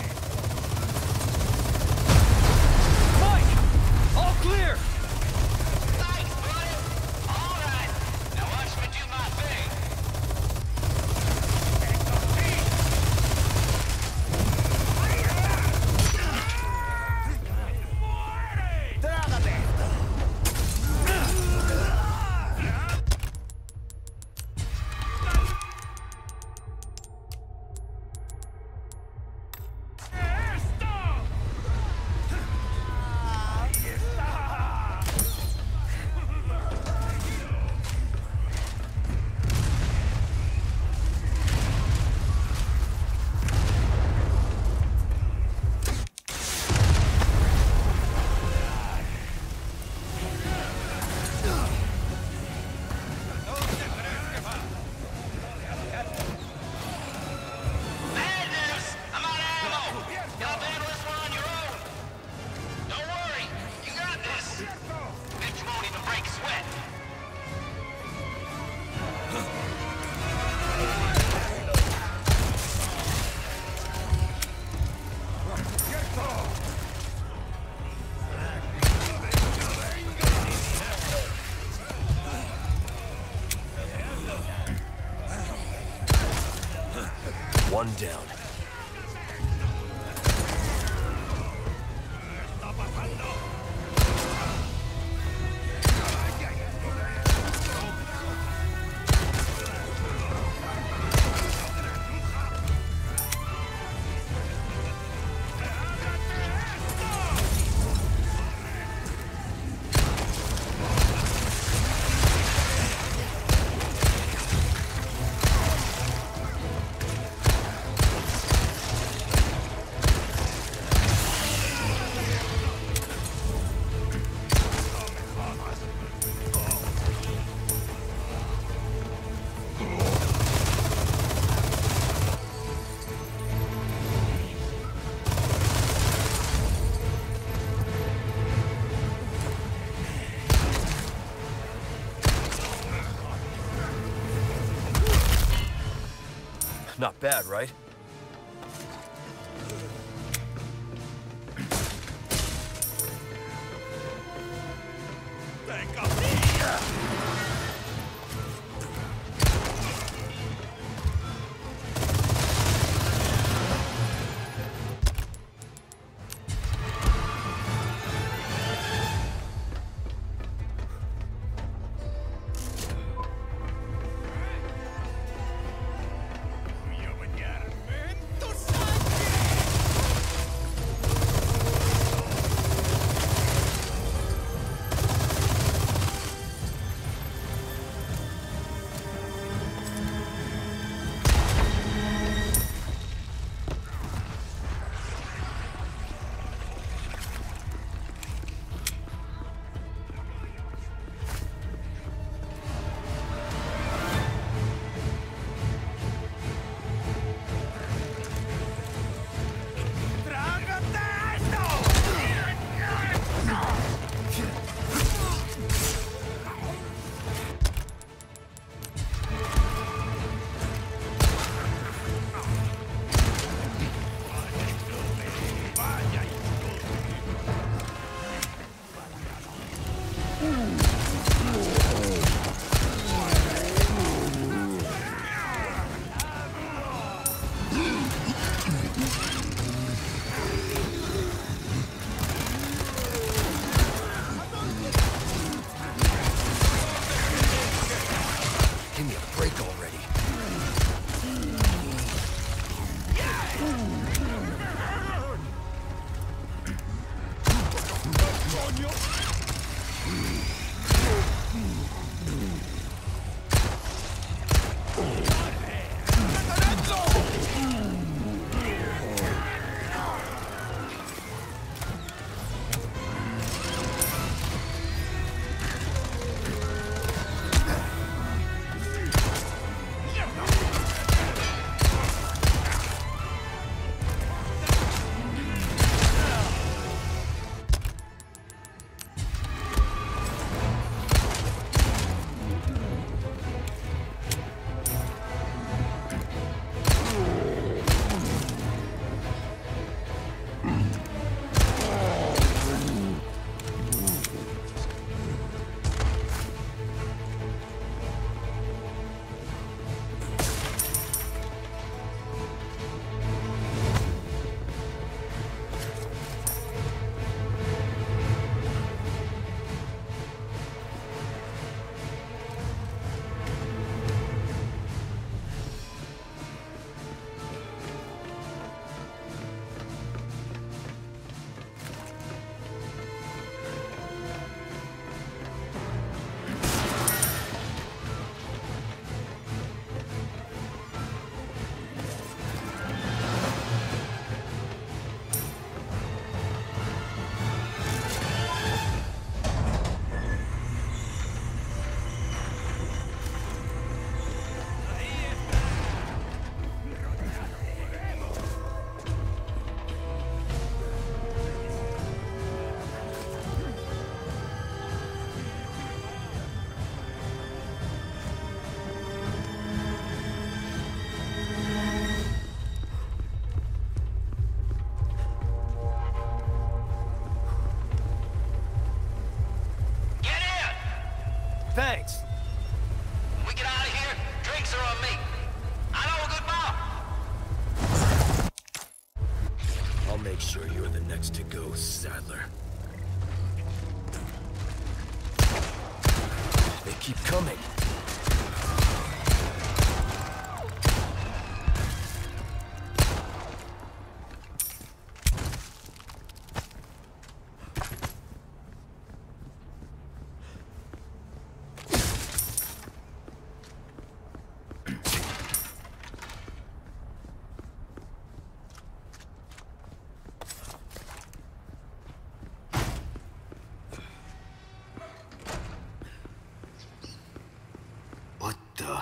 All clear!
Thanks, buddy. All right. Now watch me do my thing.
One down.
Not bad, right?
Thanks.
When we get out of here, drinks are on me. I know a good bar.
I'll make sure you're the next to go, Sadler. They keep coming. What the?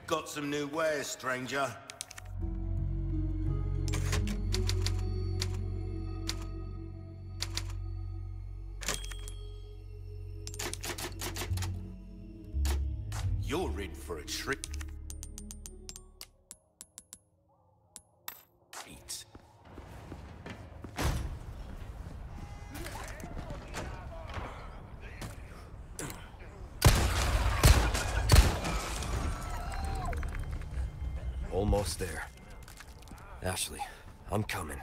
Got some new wares, stranger. You're in for a treat.
Almost there. Ashley, I'm coming.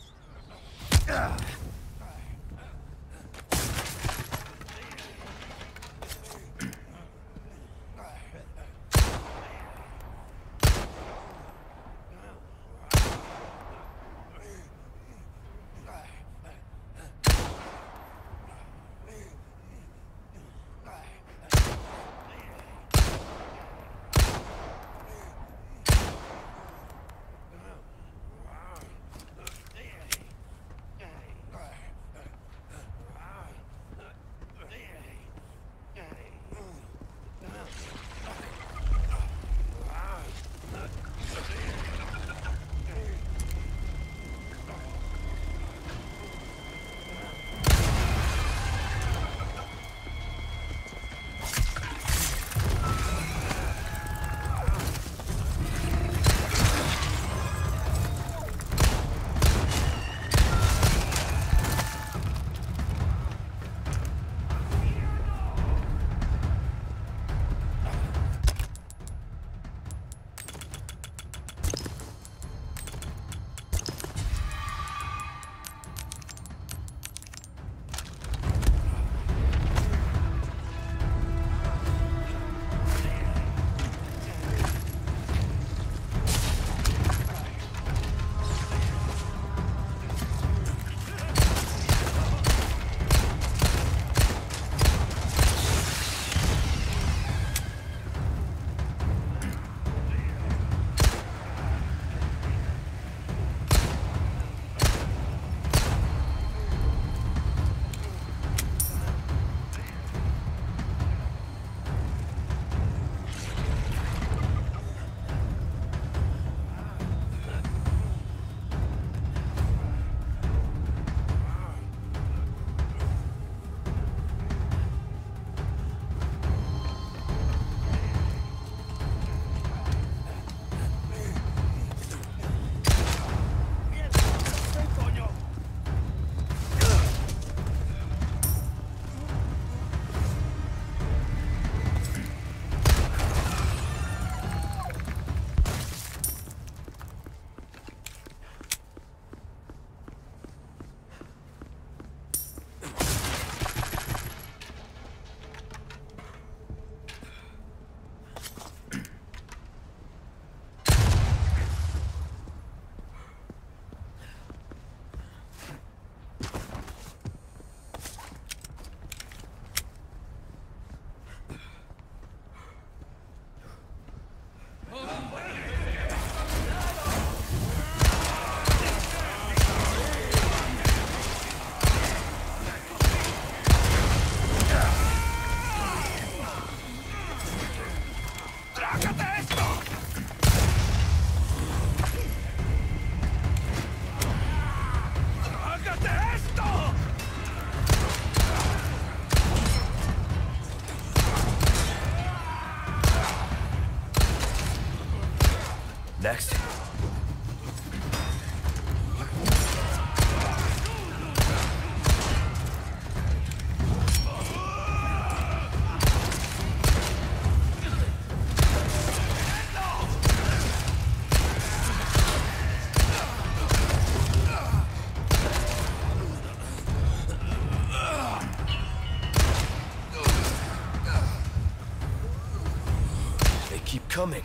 Next. They keep coming.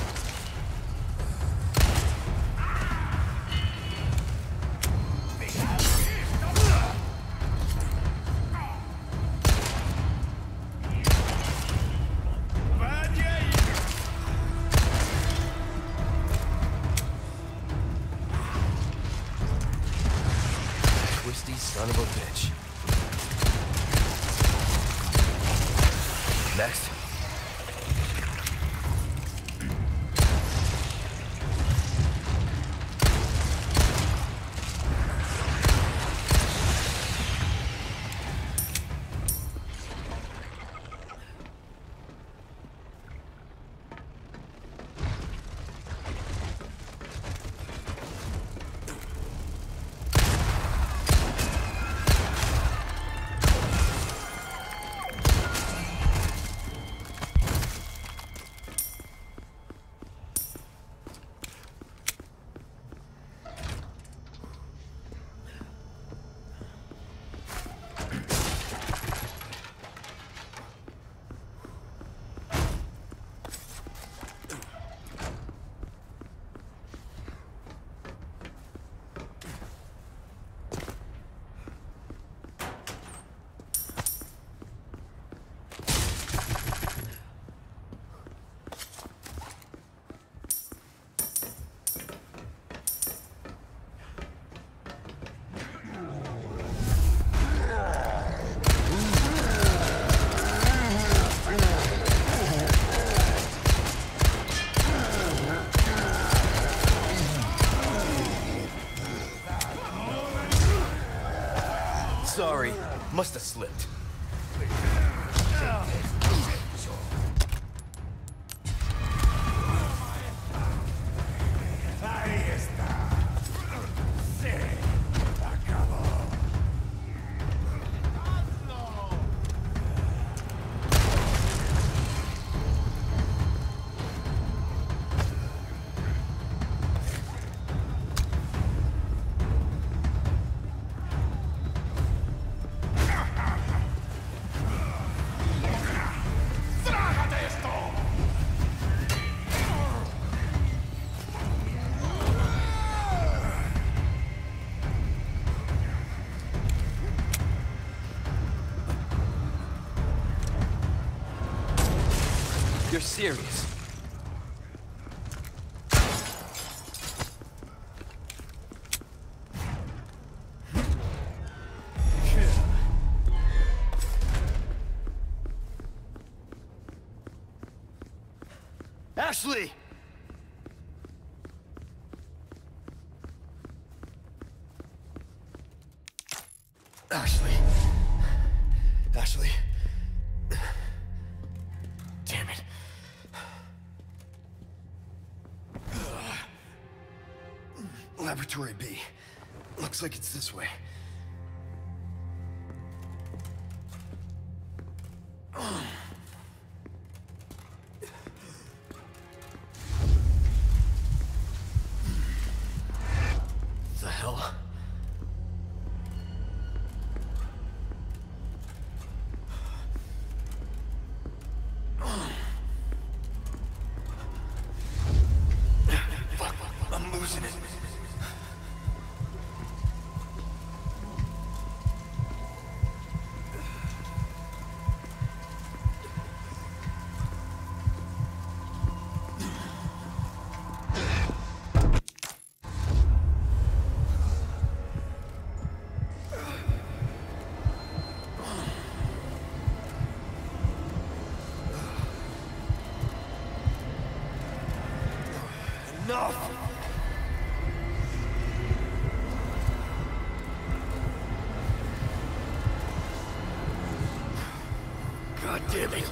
Twisty son of a bitch. Next.
Must have slipped.
Ahí está. Sí, acabó. ¡Hazlo! ¡Trágate esto!
You're serious?
Ashley! Ashley. Ashley. Damn it. Laboratory B. Looks like it's this way. The hell? Fuck, I'm losing it. Enough! God damn it.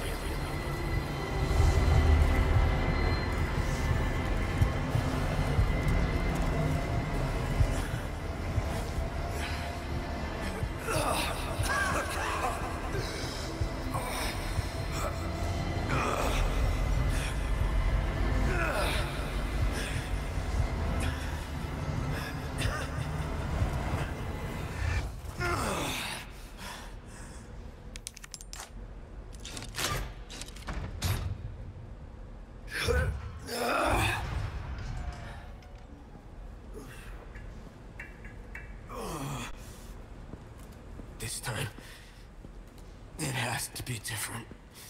This time, it has to be different.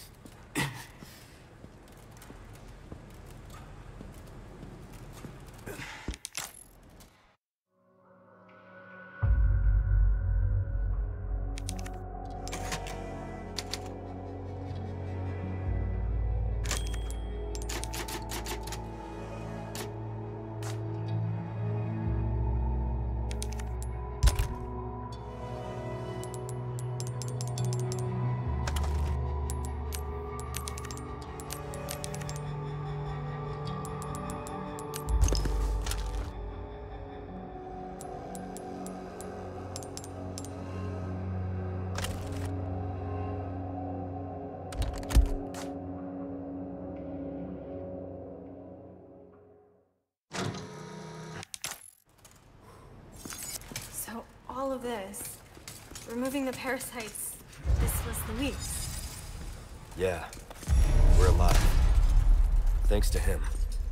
So all of this, removing the parasites, this was Luis.
Yeah, we're alive. Thanks to him.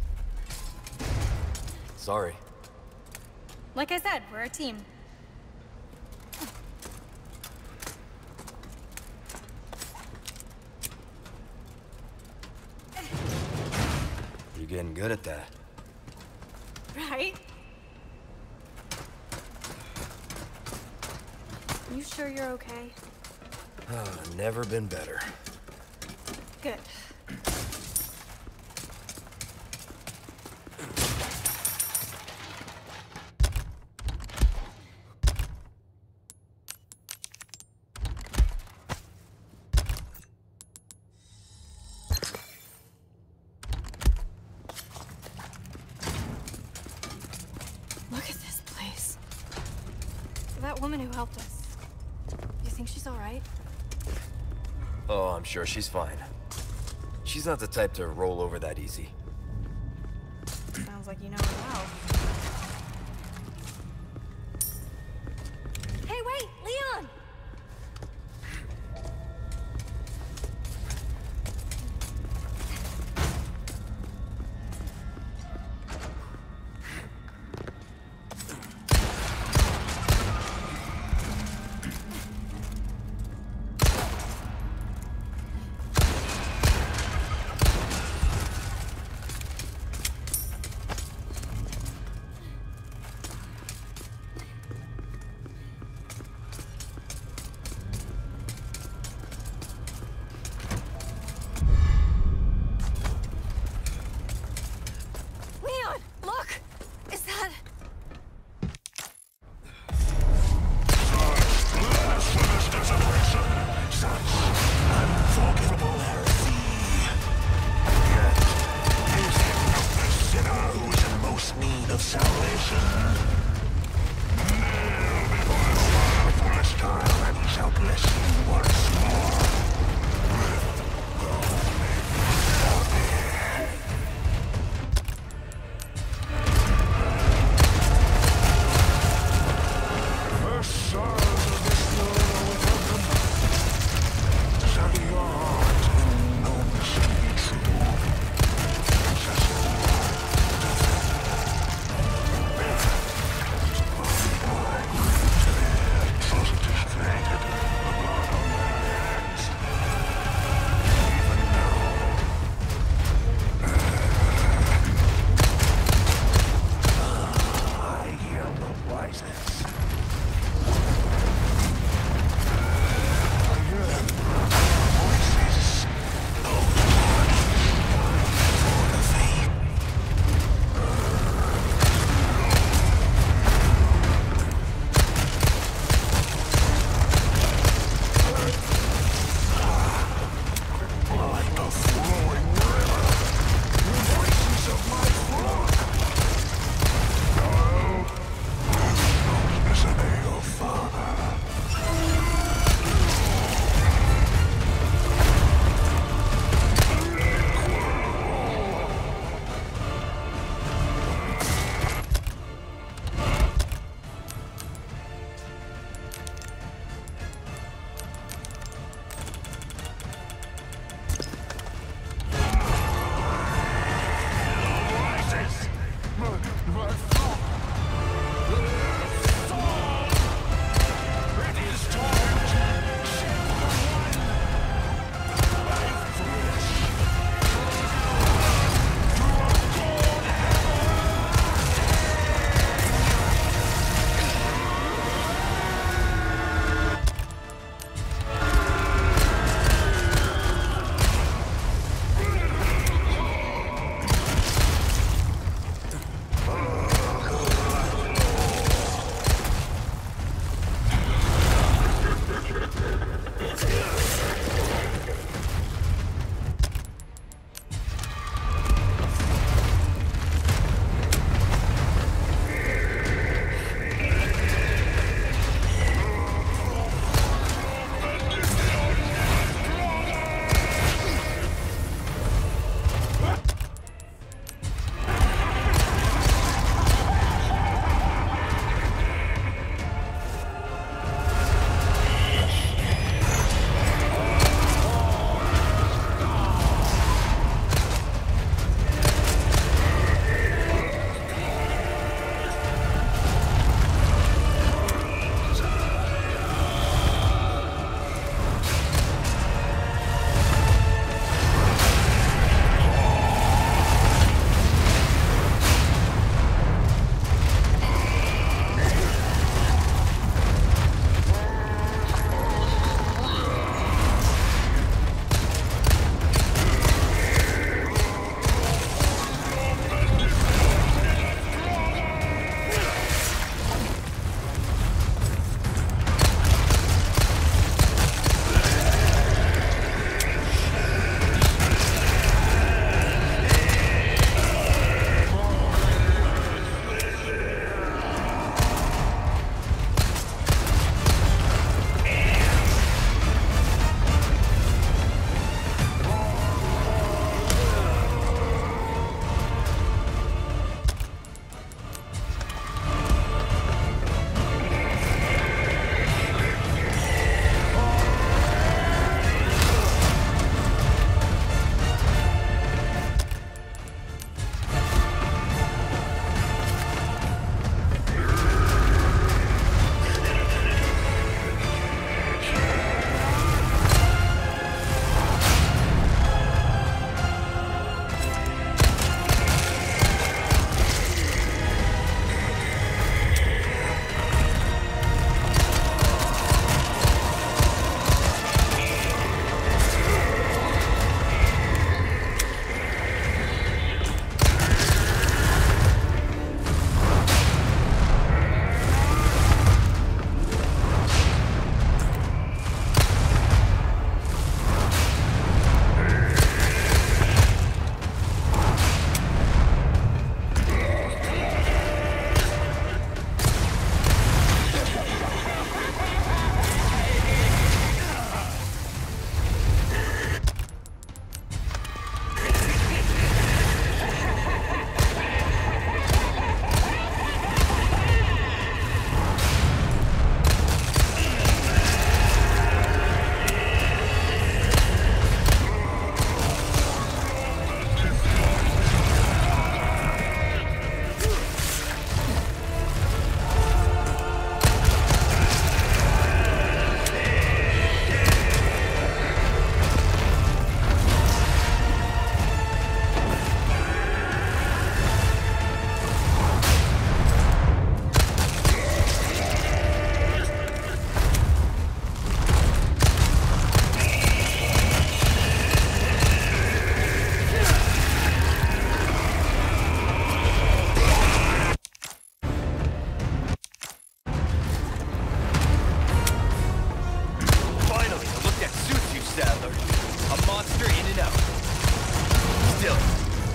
Sorry.
Like I said, we're a team.
You're getting good at that.
Right? You sure you're okay?
Never been better.
Good. Look at this place. That woman who helped us. You think she's all right?
Oh, I'm sure she's fine. She's not the type to roll over that easy.
Sounds like you know her well. Hey, wait! Leon!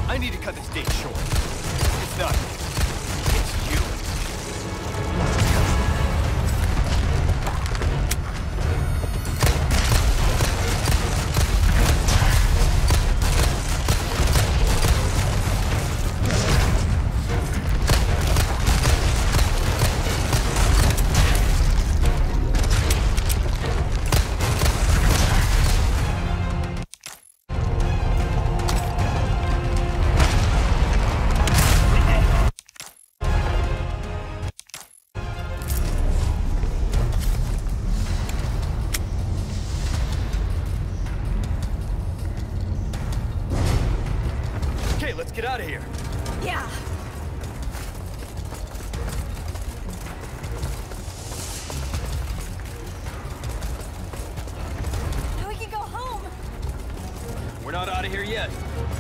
I need to cut this date short. It's not me. It's you. Let's get out of here.
Yeah. Now we can go home.
We're not out of here yet.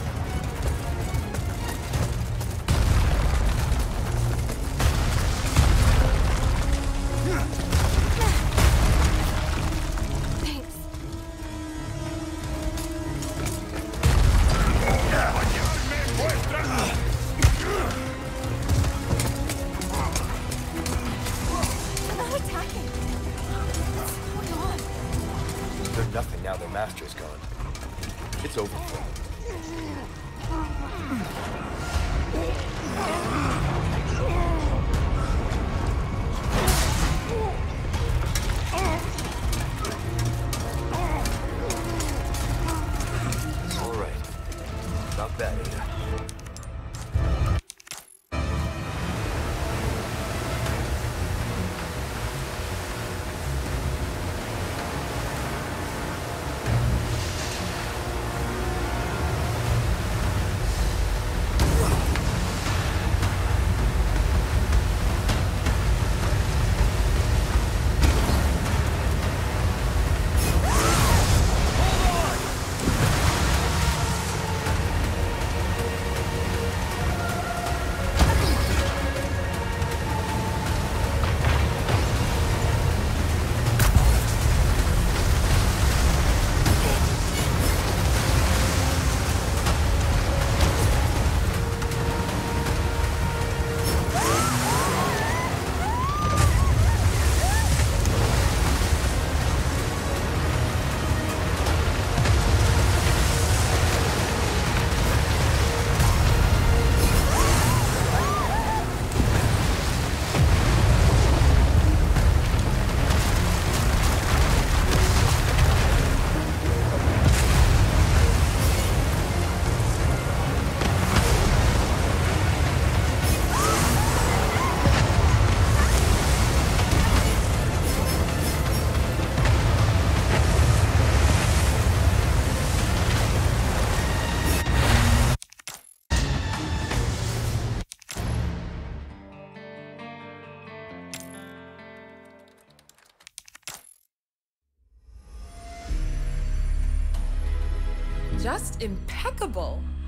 Thanks. They're not attacking. What's going on?
They're nothing now their master's gone. It's over for them. All right. Not bad, Ada.
Just impeccable.